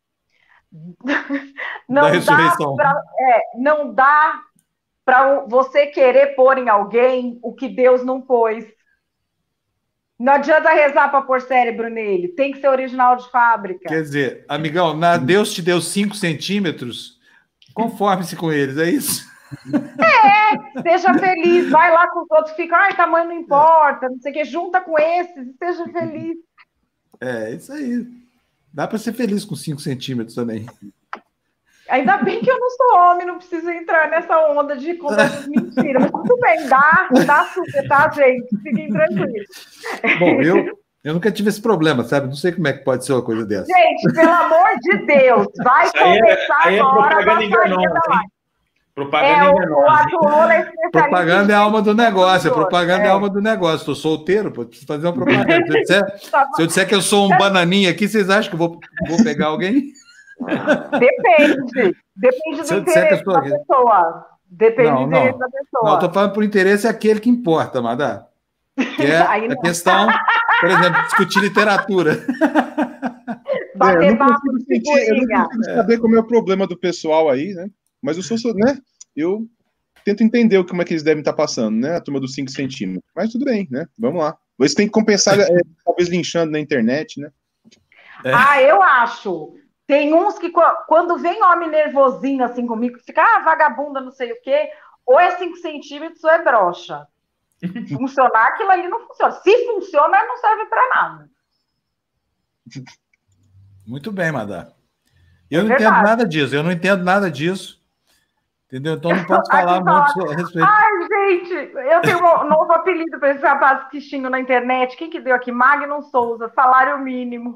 Não dá para você querer pôr em alguém o que Deus não pôs. Não adianta rezar para pôr cérebro nele, tem que ser original de fábrica. Quer dizer, amigão, Deus te deu 5 centímetros, conforme-se com eles, é isso? Seja feliz, vai lá com os outros, fica, tamanho não importa, não sei o que, junta com esses e seja feliz. É, isso aí. Dá para ser feliz com 5 centímetros também. Ainda bem que eu não sou homem, não preciso entrar nessa onda de conversas mentiras. Mas tudo bem, dá super, tá, gente? Fiquem tranquilos. Bom, eu nunca tive esse problema, sabe? Não sei como é que pode ser uma coisa dessa. Gente, pelo amor de Deus, vai começar agora a baixaria da live. Propaganda enganosa. Propaganda é a alma do negócio. Propaganda é a alma do negócio. Estou solteiro, preciso fazer uma propaganda. Se eu disser que eu sou um bananinha aqui, vocês acham que eu vou pegar alguém? Depende do interesse da pessoa. Depende do interesse da pessoa. Não, estou falando por interesse aquele que importa, Madá. Que é a questão, por exemplo, discutir literatura. Eu não consigo saber como é o problema do pessoal aí, né? Mas eu sou, né? Eu tento entender como é que eles devem estar passando, né? A turma dos 5 centímetros. Mas tudo bem, né? Vamos lá. Você tem que compensar, talvez linchando na internet, né? Eu acho. Tem uns que, quando vem homem nervosinho assim comigo, fica, vagabunda, não sei o quê, ou é 5 centímetros ou é broxa. Funcionar, aquilo ali não funciona. Se funciona, não serve para nada. Muito bem, Madá. Eu não entendo nada disso. Entendeu? Então não posso falar muito a respeito. Ai, gente, eu tenho um novo apelido para esse rapaz que xinga na internet. Quem que deu aqui? Magnum Souza, salário mínimo.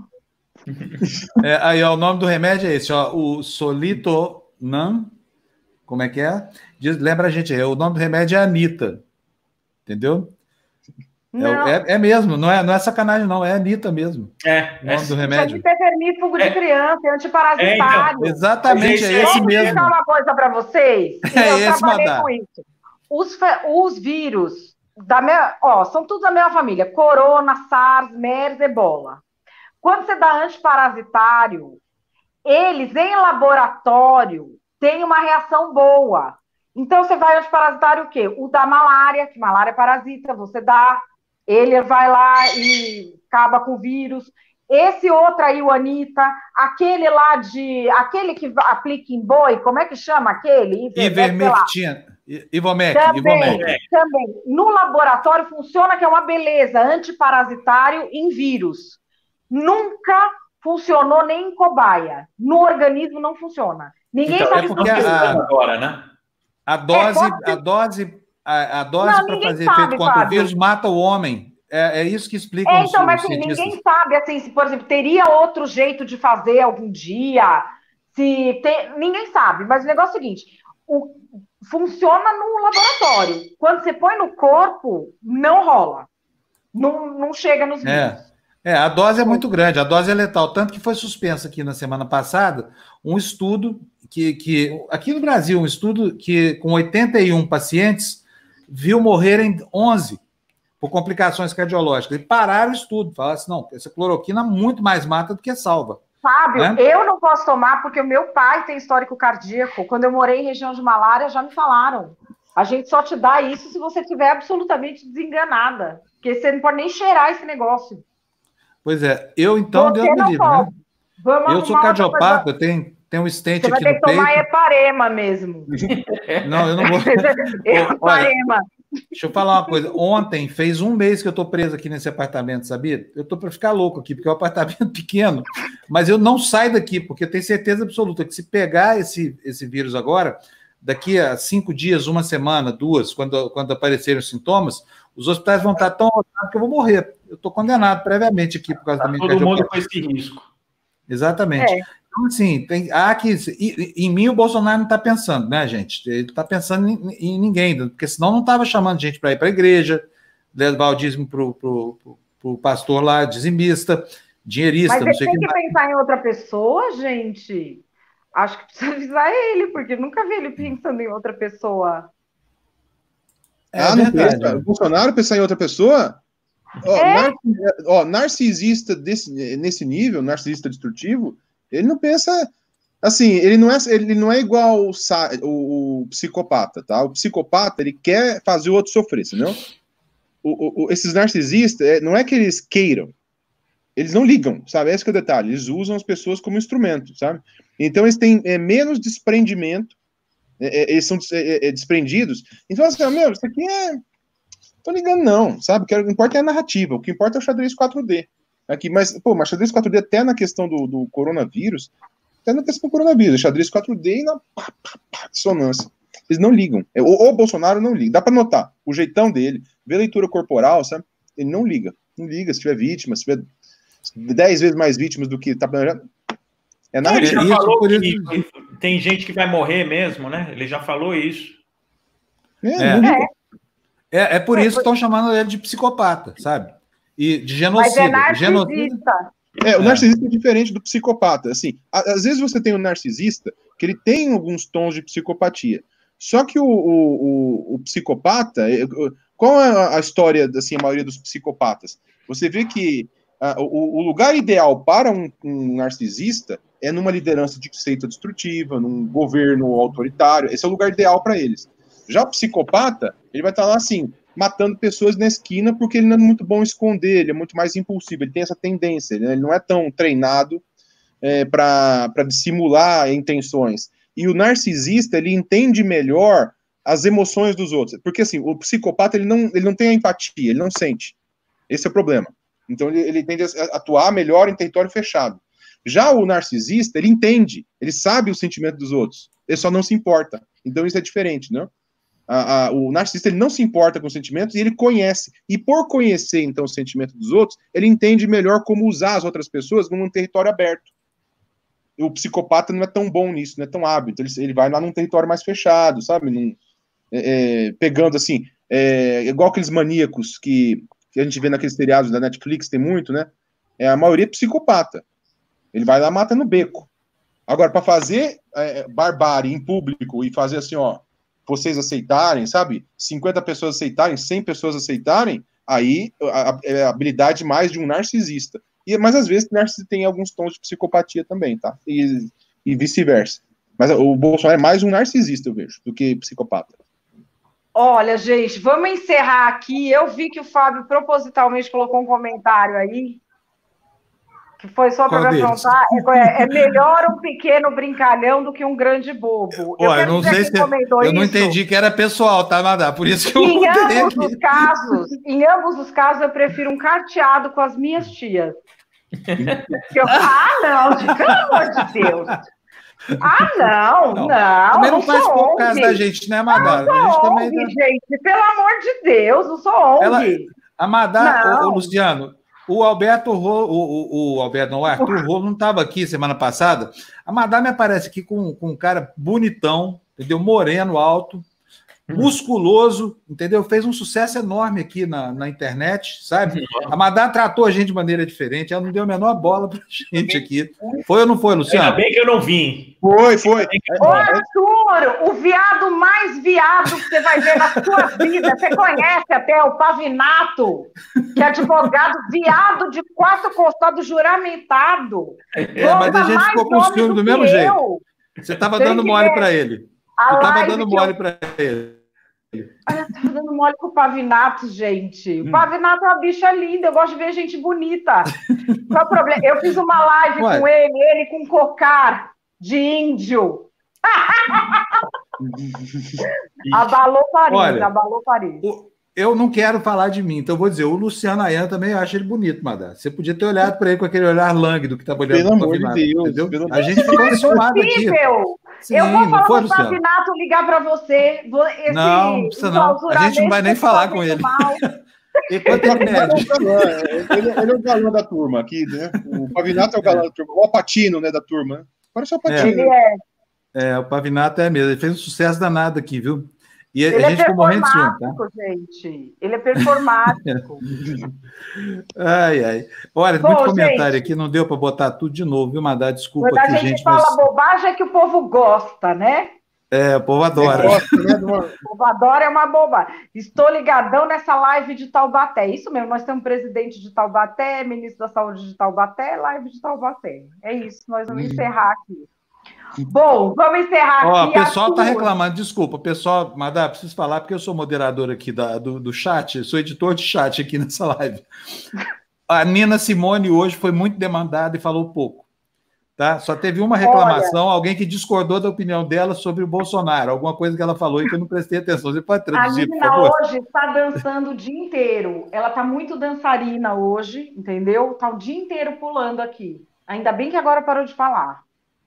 Aí, ó, o nome do remédio é esse, ó, o Solitonam. Como é que é? Lembra a gente aí, o nome do remédio é Anitta. Entendeu? É mesmo, não é sacanagem, não, é Anitta mesmo. O nome do remédio. É vermífugo de criança, é antiparasitário. Então, exatamente, é esse mesmo. Vou explicar uma coisa para vocês. Eu trabalhei com isso. Os vírus são todos da mesma família: corona, SARS, MERS, Ebola. Quando você dá antiparasitário, eles em laboratório têm uma reação boa. Então você vai antiparasitário o quê? O da malária, que malária é parasita, você dá, ele vai lá e acaba com o vírus. Esse outro aí, o Anitta, aquele que aplica em boi, como é que chama aquele? Ivermectina. Ivomec. Também. No laboratório funciona, que é uma beleza, antiparasitário em vírus. Nunca funcionou nem em cobaia. No organismo não funciona. Ninguém sabe porque agora, né? A dose para fazer efeito contra o vírus mata o homem. É isso que explica os então, mas assim, ninguém sabe, assim, se, por exemplo, teria outro jeito de fazer algum dia, ninguém sabe, mas o negócio é o seguinte, funciona no laboratório. Quando você põe no corpo, não rola. Não chega nos vírus. A dose é muito grande, a dose é letal, tanto que foi suspenso aqui na semana passada um estudo que aqui no Brasil, um estudo que com 81 pacientes viu morrerem 11 por complicações cardiológicas. E pararam o estudo, falaram assim, não, essa cloroquina muito mais mata do que salva. Fábio, eu não posso tomar porque o meu pai tem histórico cardíaco. Quando eu morei em região de malária, já me falaram. A gente só te dá isso se você estiver absolutamente desenganada, porque você não pode nem cheirar esse negócio. Pois é, Deus me livre, né? Eu sou cardiopata, eu tenho um stent aqui no peito. Você vai ter que tomar heparema mesmo. Não, eu não vou. Heparema. Deixa eu falar uma coisa. Ontem fez um mês que eu estou preso aqui nesse apartamento, sabia? Eu estou para ficar louco aqui, porque é um apartamento pequeno, mas eu não saio daqui, porque eu tenho certeza absoluta que se pegar esse vírus agora, daqui a 5 dias, 1 semana, 2, quando aparecerem os sintomas, os hospitais vão estar tão lotados que eu vou morrer. Eu estou condenado previamente aqui por causa da minha todo mundo com esse risco. Exatamente. Então, assim, em mim o Bolsonaro não está pensando, né, gente? Ele está pensando em ninguém, porque senão não estava chamando gente para ir para a igreja, levar o dízimo para o pastor lá, dizimista, dinheirista, não sei o que. Mas ele tem que pensar em outra pessoa, gente. Acho que precisa avisar ele, porque nunca vi ele pensando em outra pessoa. Não pensa? O Bolsonaro pensar em outra pessoa? Narcisista nesse nível, narcisista destrutivo, ele não pensa assim, ele não é igual o psicopata, tá? O psicopata, ele quer fazer o outro sofrer, entendeu? Esses narcisistas, não é que eles queiram, eles não ligam, sabe? Esse que é o detalhe, eles usam as pessoas como instrumento, sabe? Então eles têm menos desprendimento, eles são desprendidos, então assim, isso aqui tô ligando não, sabe? O que importa é a narrativa, o que importa é o xadrez 4D. Aqui, mas xadrez 4D até na questão do coronavírus, xadrez 4D e na dissonância. Eles não ligam. O Bolsonaro não liga. Dá para notar o jeitão dele, ver a leitura corporal, sabe? Ele não liga. Não liga se tiver vítima, se tiver 10 vezes mais vítimas do que tá planejado. Ele já falou que tem gente que vai morrer mesmo, né? Ele já falou isso. Não liga. É por isso que estão chamando ele de psicopata, sabe? E de genocida. Mas é narcisista. O narcisista é diferente do psicopata. Assim, às vezes você tem um narcisista que ele tem alguns tons de psicopatia. Só que o psicopata... Qual é a história, assim, a maioria dos psicopatas? Você vê que o lugar ideal para um narcisista é numa liderança de seita destrutiva, num governo autoritário. Esse é o lugar ideal para eles. Já o psicopata, ele vai estar lá assim, matando pessoas na esquina porque ele não é muito bom esconder, ele é muito mais impulsivo, ele tem essa tendência, ele não é tão treinado para dissimular intenções. E o narcisista, ele entende melhor as emoções dos outros, porque assim, o psicopata, ele não tem a empatia, ele não sente. Esse é o problema. Então ele tende a atuar melhor em território fechado. Já o narcisista, ele entende, ele sabe o sentimento dos outros, ele só não se importa. Então isso é diferente, né? O narcisista ele não se importa com os sentimentos e ele conhece. E por conhecer, então, o sentimento dos outros, ele entende melhor como usar as outras pessoas num território aberto. O psicopata não é tão bom nisso, não é tão hábil. Então ele vai lá num território mais fechado, sabe? Pegando assim, igual aqueles maníacos que a gente vê naqueles seriados da Netflix, tem muito, né? A maioria é psicopata. Ele vai lá e mata no beco. Agora, para fazer barbárie em público e fazer assim, ó, vocês aceitarem, sabe? 50 pessoas aceitarem, 100 pessoas aceitarem, aí é a habilidade mais de um narcisista. Mas às vezes o narcisista tem alguns tons de psicopatia também, tá? E vice-versa. Mas o Bolsonaro é mais um narcisista, eu vejo, do que psicopata. Olha, gente, vamos encerrar aqui. Eu vi que o Fábio propositalmente colocou um comentário aí, que foi só para me perguntar, é melhor um pequeno brincalhão do que um grande bobo. Olha, eu não sei se eu não entendi que era pessoal, tá, Madá? Por isso que eu em ambos os casos, eu prefiro um carteado com as minhas tias. Não, pelo amor de Deus. Não. Também não faz por causa da gente, né, Madá? Não sou ONG, gente, pelo amor de Deus, não sou ONG. A Madá, o Luciano... O Arthur Rolo não estava aqui semana passada. A Madame aparece aqui com um cara bonitão, entendeu? Moreno, alto, musculoso, entendeu? Fez um sucesso enorme aqui na internet, sabe? A Madame tratou a gente de maneira diferente, ela não deu a menor bola pra gente aqui. Foi ou não foi, Luciano? Ainda bem que eu não vim. Foi. Ô, Arthur, o viado mais viado que você vai ver na sua vida, você conhece até o Pavinato, que é advogado viado de 4 costados juramentado. Mas a gente ficou com o ciúme do mesmo jeito. Você estava dando mole para ele. Você estava dando mole para ele. Eu tava dando mole com o Pavinato, gente. O Pavinato é uma bicha linda, eu gosto de ver gente bonita. Qual é o problema? Eu fiz uma live com ele com cocar de índio. Abalou Paris. Eu não quero falar de mim, então vou dizer, o Luciano Ayan também acha ele bonito, Madá. Você podia ter olhado para ele com aquele olhar lânguido que estava olhando para o Pavinato, entendeu? A gente ficou enciumado aqui. Sim, eu vou falar pro Pavinato ligar para você. Não precisa não. A gente não vai nem falar com ele. Ele é o galã da turma aqui, né? O Pavinato é o galã da turma. O Alpatino, né, da turma. Parece o Alpatino. Ele é. O Pavinato é mesmo. Ele fez um sucesso danado aqui, viu? E ele a gente ficou morrendo de ciúme, tá? Gente. Ele é performático. Ai. Olha, muito comentário aqui, não deu para botar tudo de novo, viu, Madá? Desculpa aqui, gente. Quando a gente fala bobagem, é que o povo gosta, né? O povo adora. O povo adora, é uma bobagem. Estou ligadão nessa live de Taubaté. Isso mesmo, nós temos presidente de Taubaté, ministro da Saúde de Taubaté, live de Taubaté. É isso, nós vamos encerrar aqui. Bom, vamos encerrar aqui. O pessoal está reclamando, desculpa, pessoal, Madá, preciso falar porque eu sou moderador aqui do chat, sou editor de chat aqui nessa live. A Nina Simone hoje foi muito demandada e falou pouco, tá? Só teve uma reclamação, alguém que discordou da opinião dela sobre o Bolsonaro, alguma coisa que ela falou e que eu não prestei atenção. Você pode traduzir, por favor? A Nina hoje está dançando o dia inteiro, ela está muito dançarina hoje, entendeu? Está o dia inteiro pulando aqui. Ainda bem que agora parou de falar.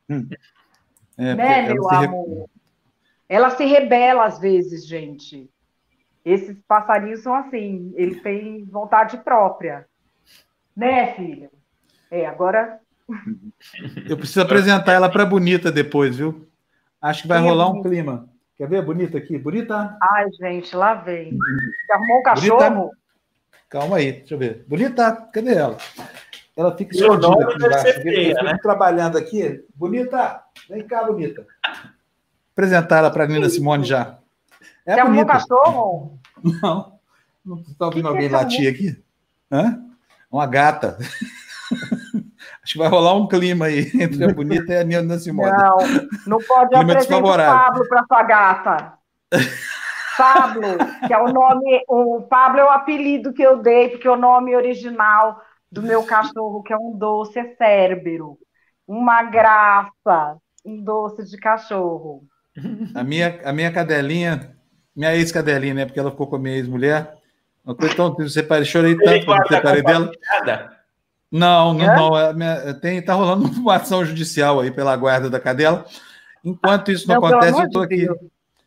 Né, meu amor? Ela se rebela às vezes, gente. Esses passarinhos são assim, eles têm vontade própria. Né, filha? Agora... Eu preciso apresentar ela para a Bonita depois, viu? Acho que vai rolar um clima. Quer ver a Bonita aqui? Bonita? Ai, gente, lá vem. Você arrumou um cachorro? Bonita? Calma aí, deixa eu ver. Bonita, cadê ela? Ela fica escondida aqui embaixo. Fica trabalhando aqui. Bonita, vem cá, Bonita. Apresentar ela para a Nina Simone já. Você arrumou um cachorro? Não está ouvindo alguém latir aqui? Hã? Uma gata. Acho que vai rolar um clima aí entre a Bonita e a Nina Simone. Não pode apresentar o Pablo para sua gata. Pablo, que é o nome... O Pablo é o apelido que eu dei, porque o nome original do meu cachorro, que é um doce, é Cérbero. Uma graça, um doce de cachorro. A minha cadelinha, minha ex-cadelinha, né? Porque ela ficou com a minha ex-mulher. Uma coisa tão triste, chorei tanto quando me separei dela. Não. Tá rolando uma ação judicial aí pela guarda da cadela. Enquanto isso não acontece, eu estou aqui.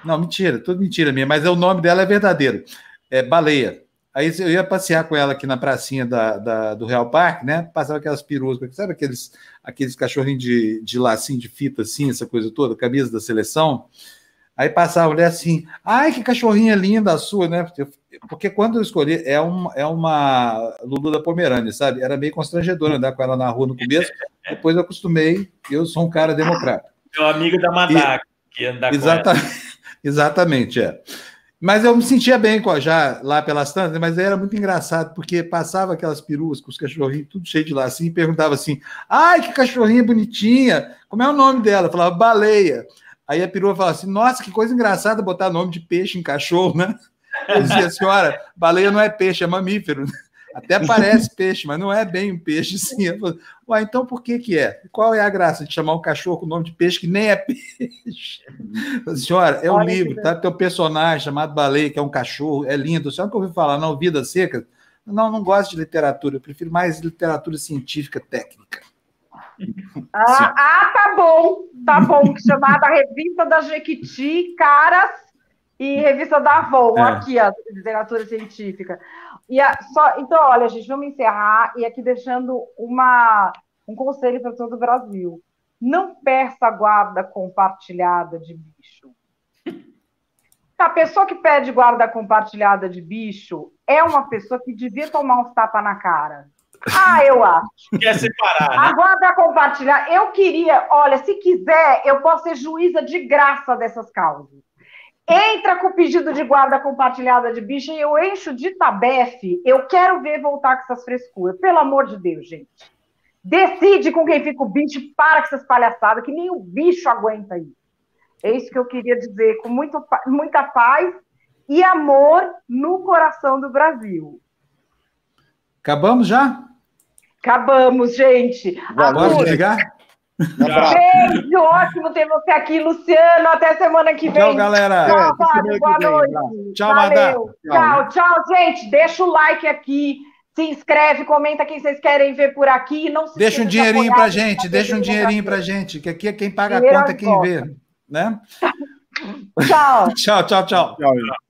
Não, mentira, tudo mentira minha, mas o nome dela é verdadeiro. É Baleia. Aí eu ia passear com ela aqui na pracinha do Real Parque, né? Passava aquelas peruas, sabe aqueles cachorrinhos de lacinho de fita, assim, essa coisa toda, camisa da seleção. Aí passava a mulher assim, ai, que cachorrinha linda a sua, né? Porque quando eu escolhi, é uma Lulu da Pomerânia, sabe? Era meio constrangedor andar com ela na rua no começo, depois eu acostumei, eu sou um cara democrata. Meu amigo da Madac, que anda com ela. Exatamente, é. Mas eu me sentia bem já lá pelas tantas, mas era muito engraçado, porque passava aquelas peruas com os cachorrinhos tudo cheio de lacinho e perguntava assim, ai, que cachorrinha bonitinha, como é o nome dela? Eu falava, Baleia. Aí a perua falava assim, nossa, que coisa engraçada botar nome de peixe em cachorro, né? Eu dizia, senhora, baleia não é peixe, é mamífero. Até parece peixe, mas não é bem um peixe, sim. Eu falei, ué, então por que é? Qual é a graça de chamar um cachorro com nome de peixe que nem é peixe? Senhora, é um livro, tá? Tem um personagem chamado Baleia, que é um cachorro, é lindo. A senhora nunca ouviu falar, não, Vidas Secas? Não gosto de literatura, eu prefiro mais literatura científica técnica. Tá bom, chamada Revista da Jequiti, Caras e Revista da Avon, aqui, a literatura científica. Então, olha, gente, vamos encerrar, e aqui deixando um conselho para todo o Brasil. Não peça guarda compartilhada de bicho. A pessoa que pede guarda compartilhada de bicho é uma pessoa que devia tomar uns tapas na cara. Eu acho. Quer separar, né? A guarda compartilhada, eu queria, olha, se quiser, eu posso ser juíza de graça dessas causas. Entra com o pedido de guarda compartilhada de bicho e eu encho de tabefe. Eu quero ver voltar com essas frescuras. Pelo amor de Deus, gente. Decide com quem fica o bicho, para com essas palhaçadas, que nem o bicho aguenta isso. É isso que eu queria dizer, com muita paz e amor no coração do Brasil. Acabamos já? Acabamos, gente. Posso desligar? Beijo, ótimo ter você aqui, Luciano. Até semana que vem. Tchau, galera. Tchau, Fábio. Boa noite. Tchau, Madá. Tchau, gente. Deixa o like aqui. Se inscreve, comenta quem vocês querem ver por aqui. Não se deixa um dinheirinho pra gente, que aqui é quem paga a conta, quem vê, né? Tchau. Tchau. Tchau.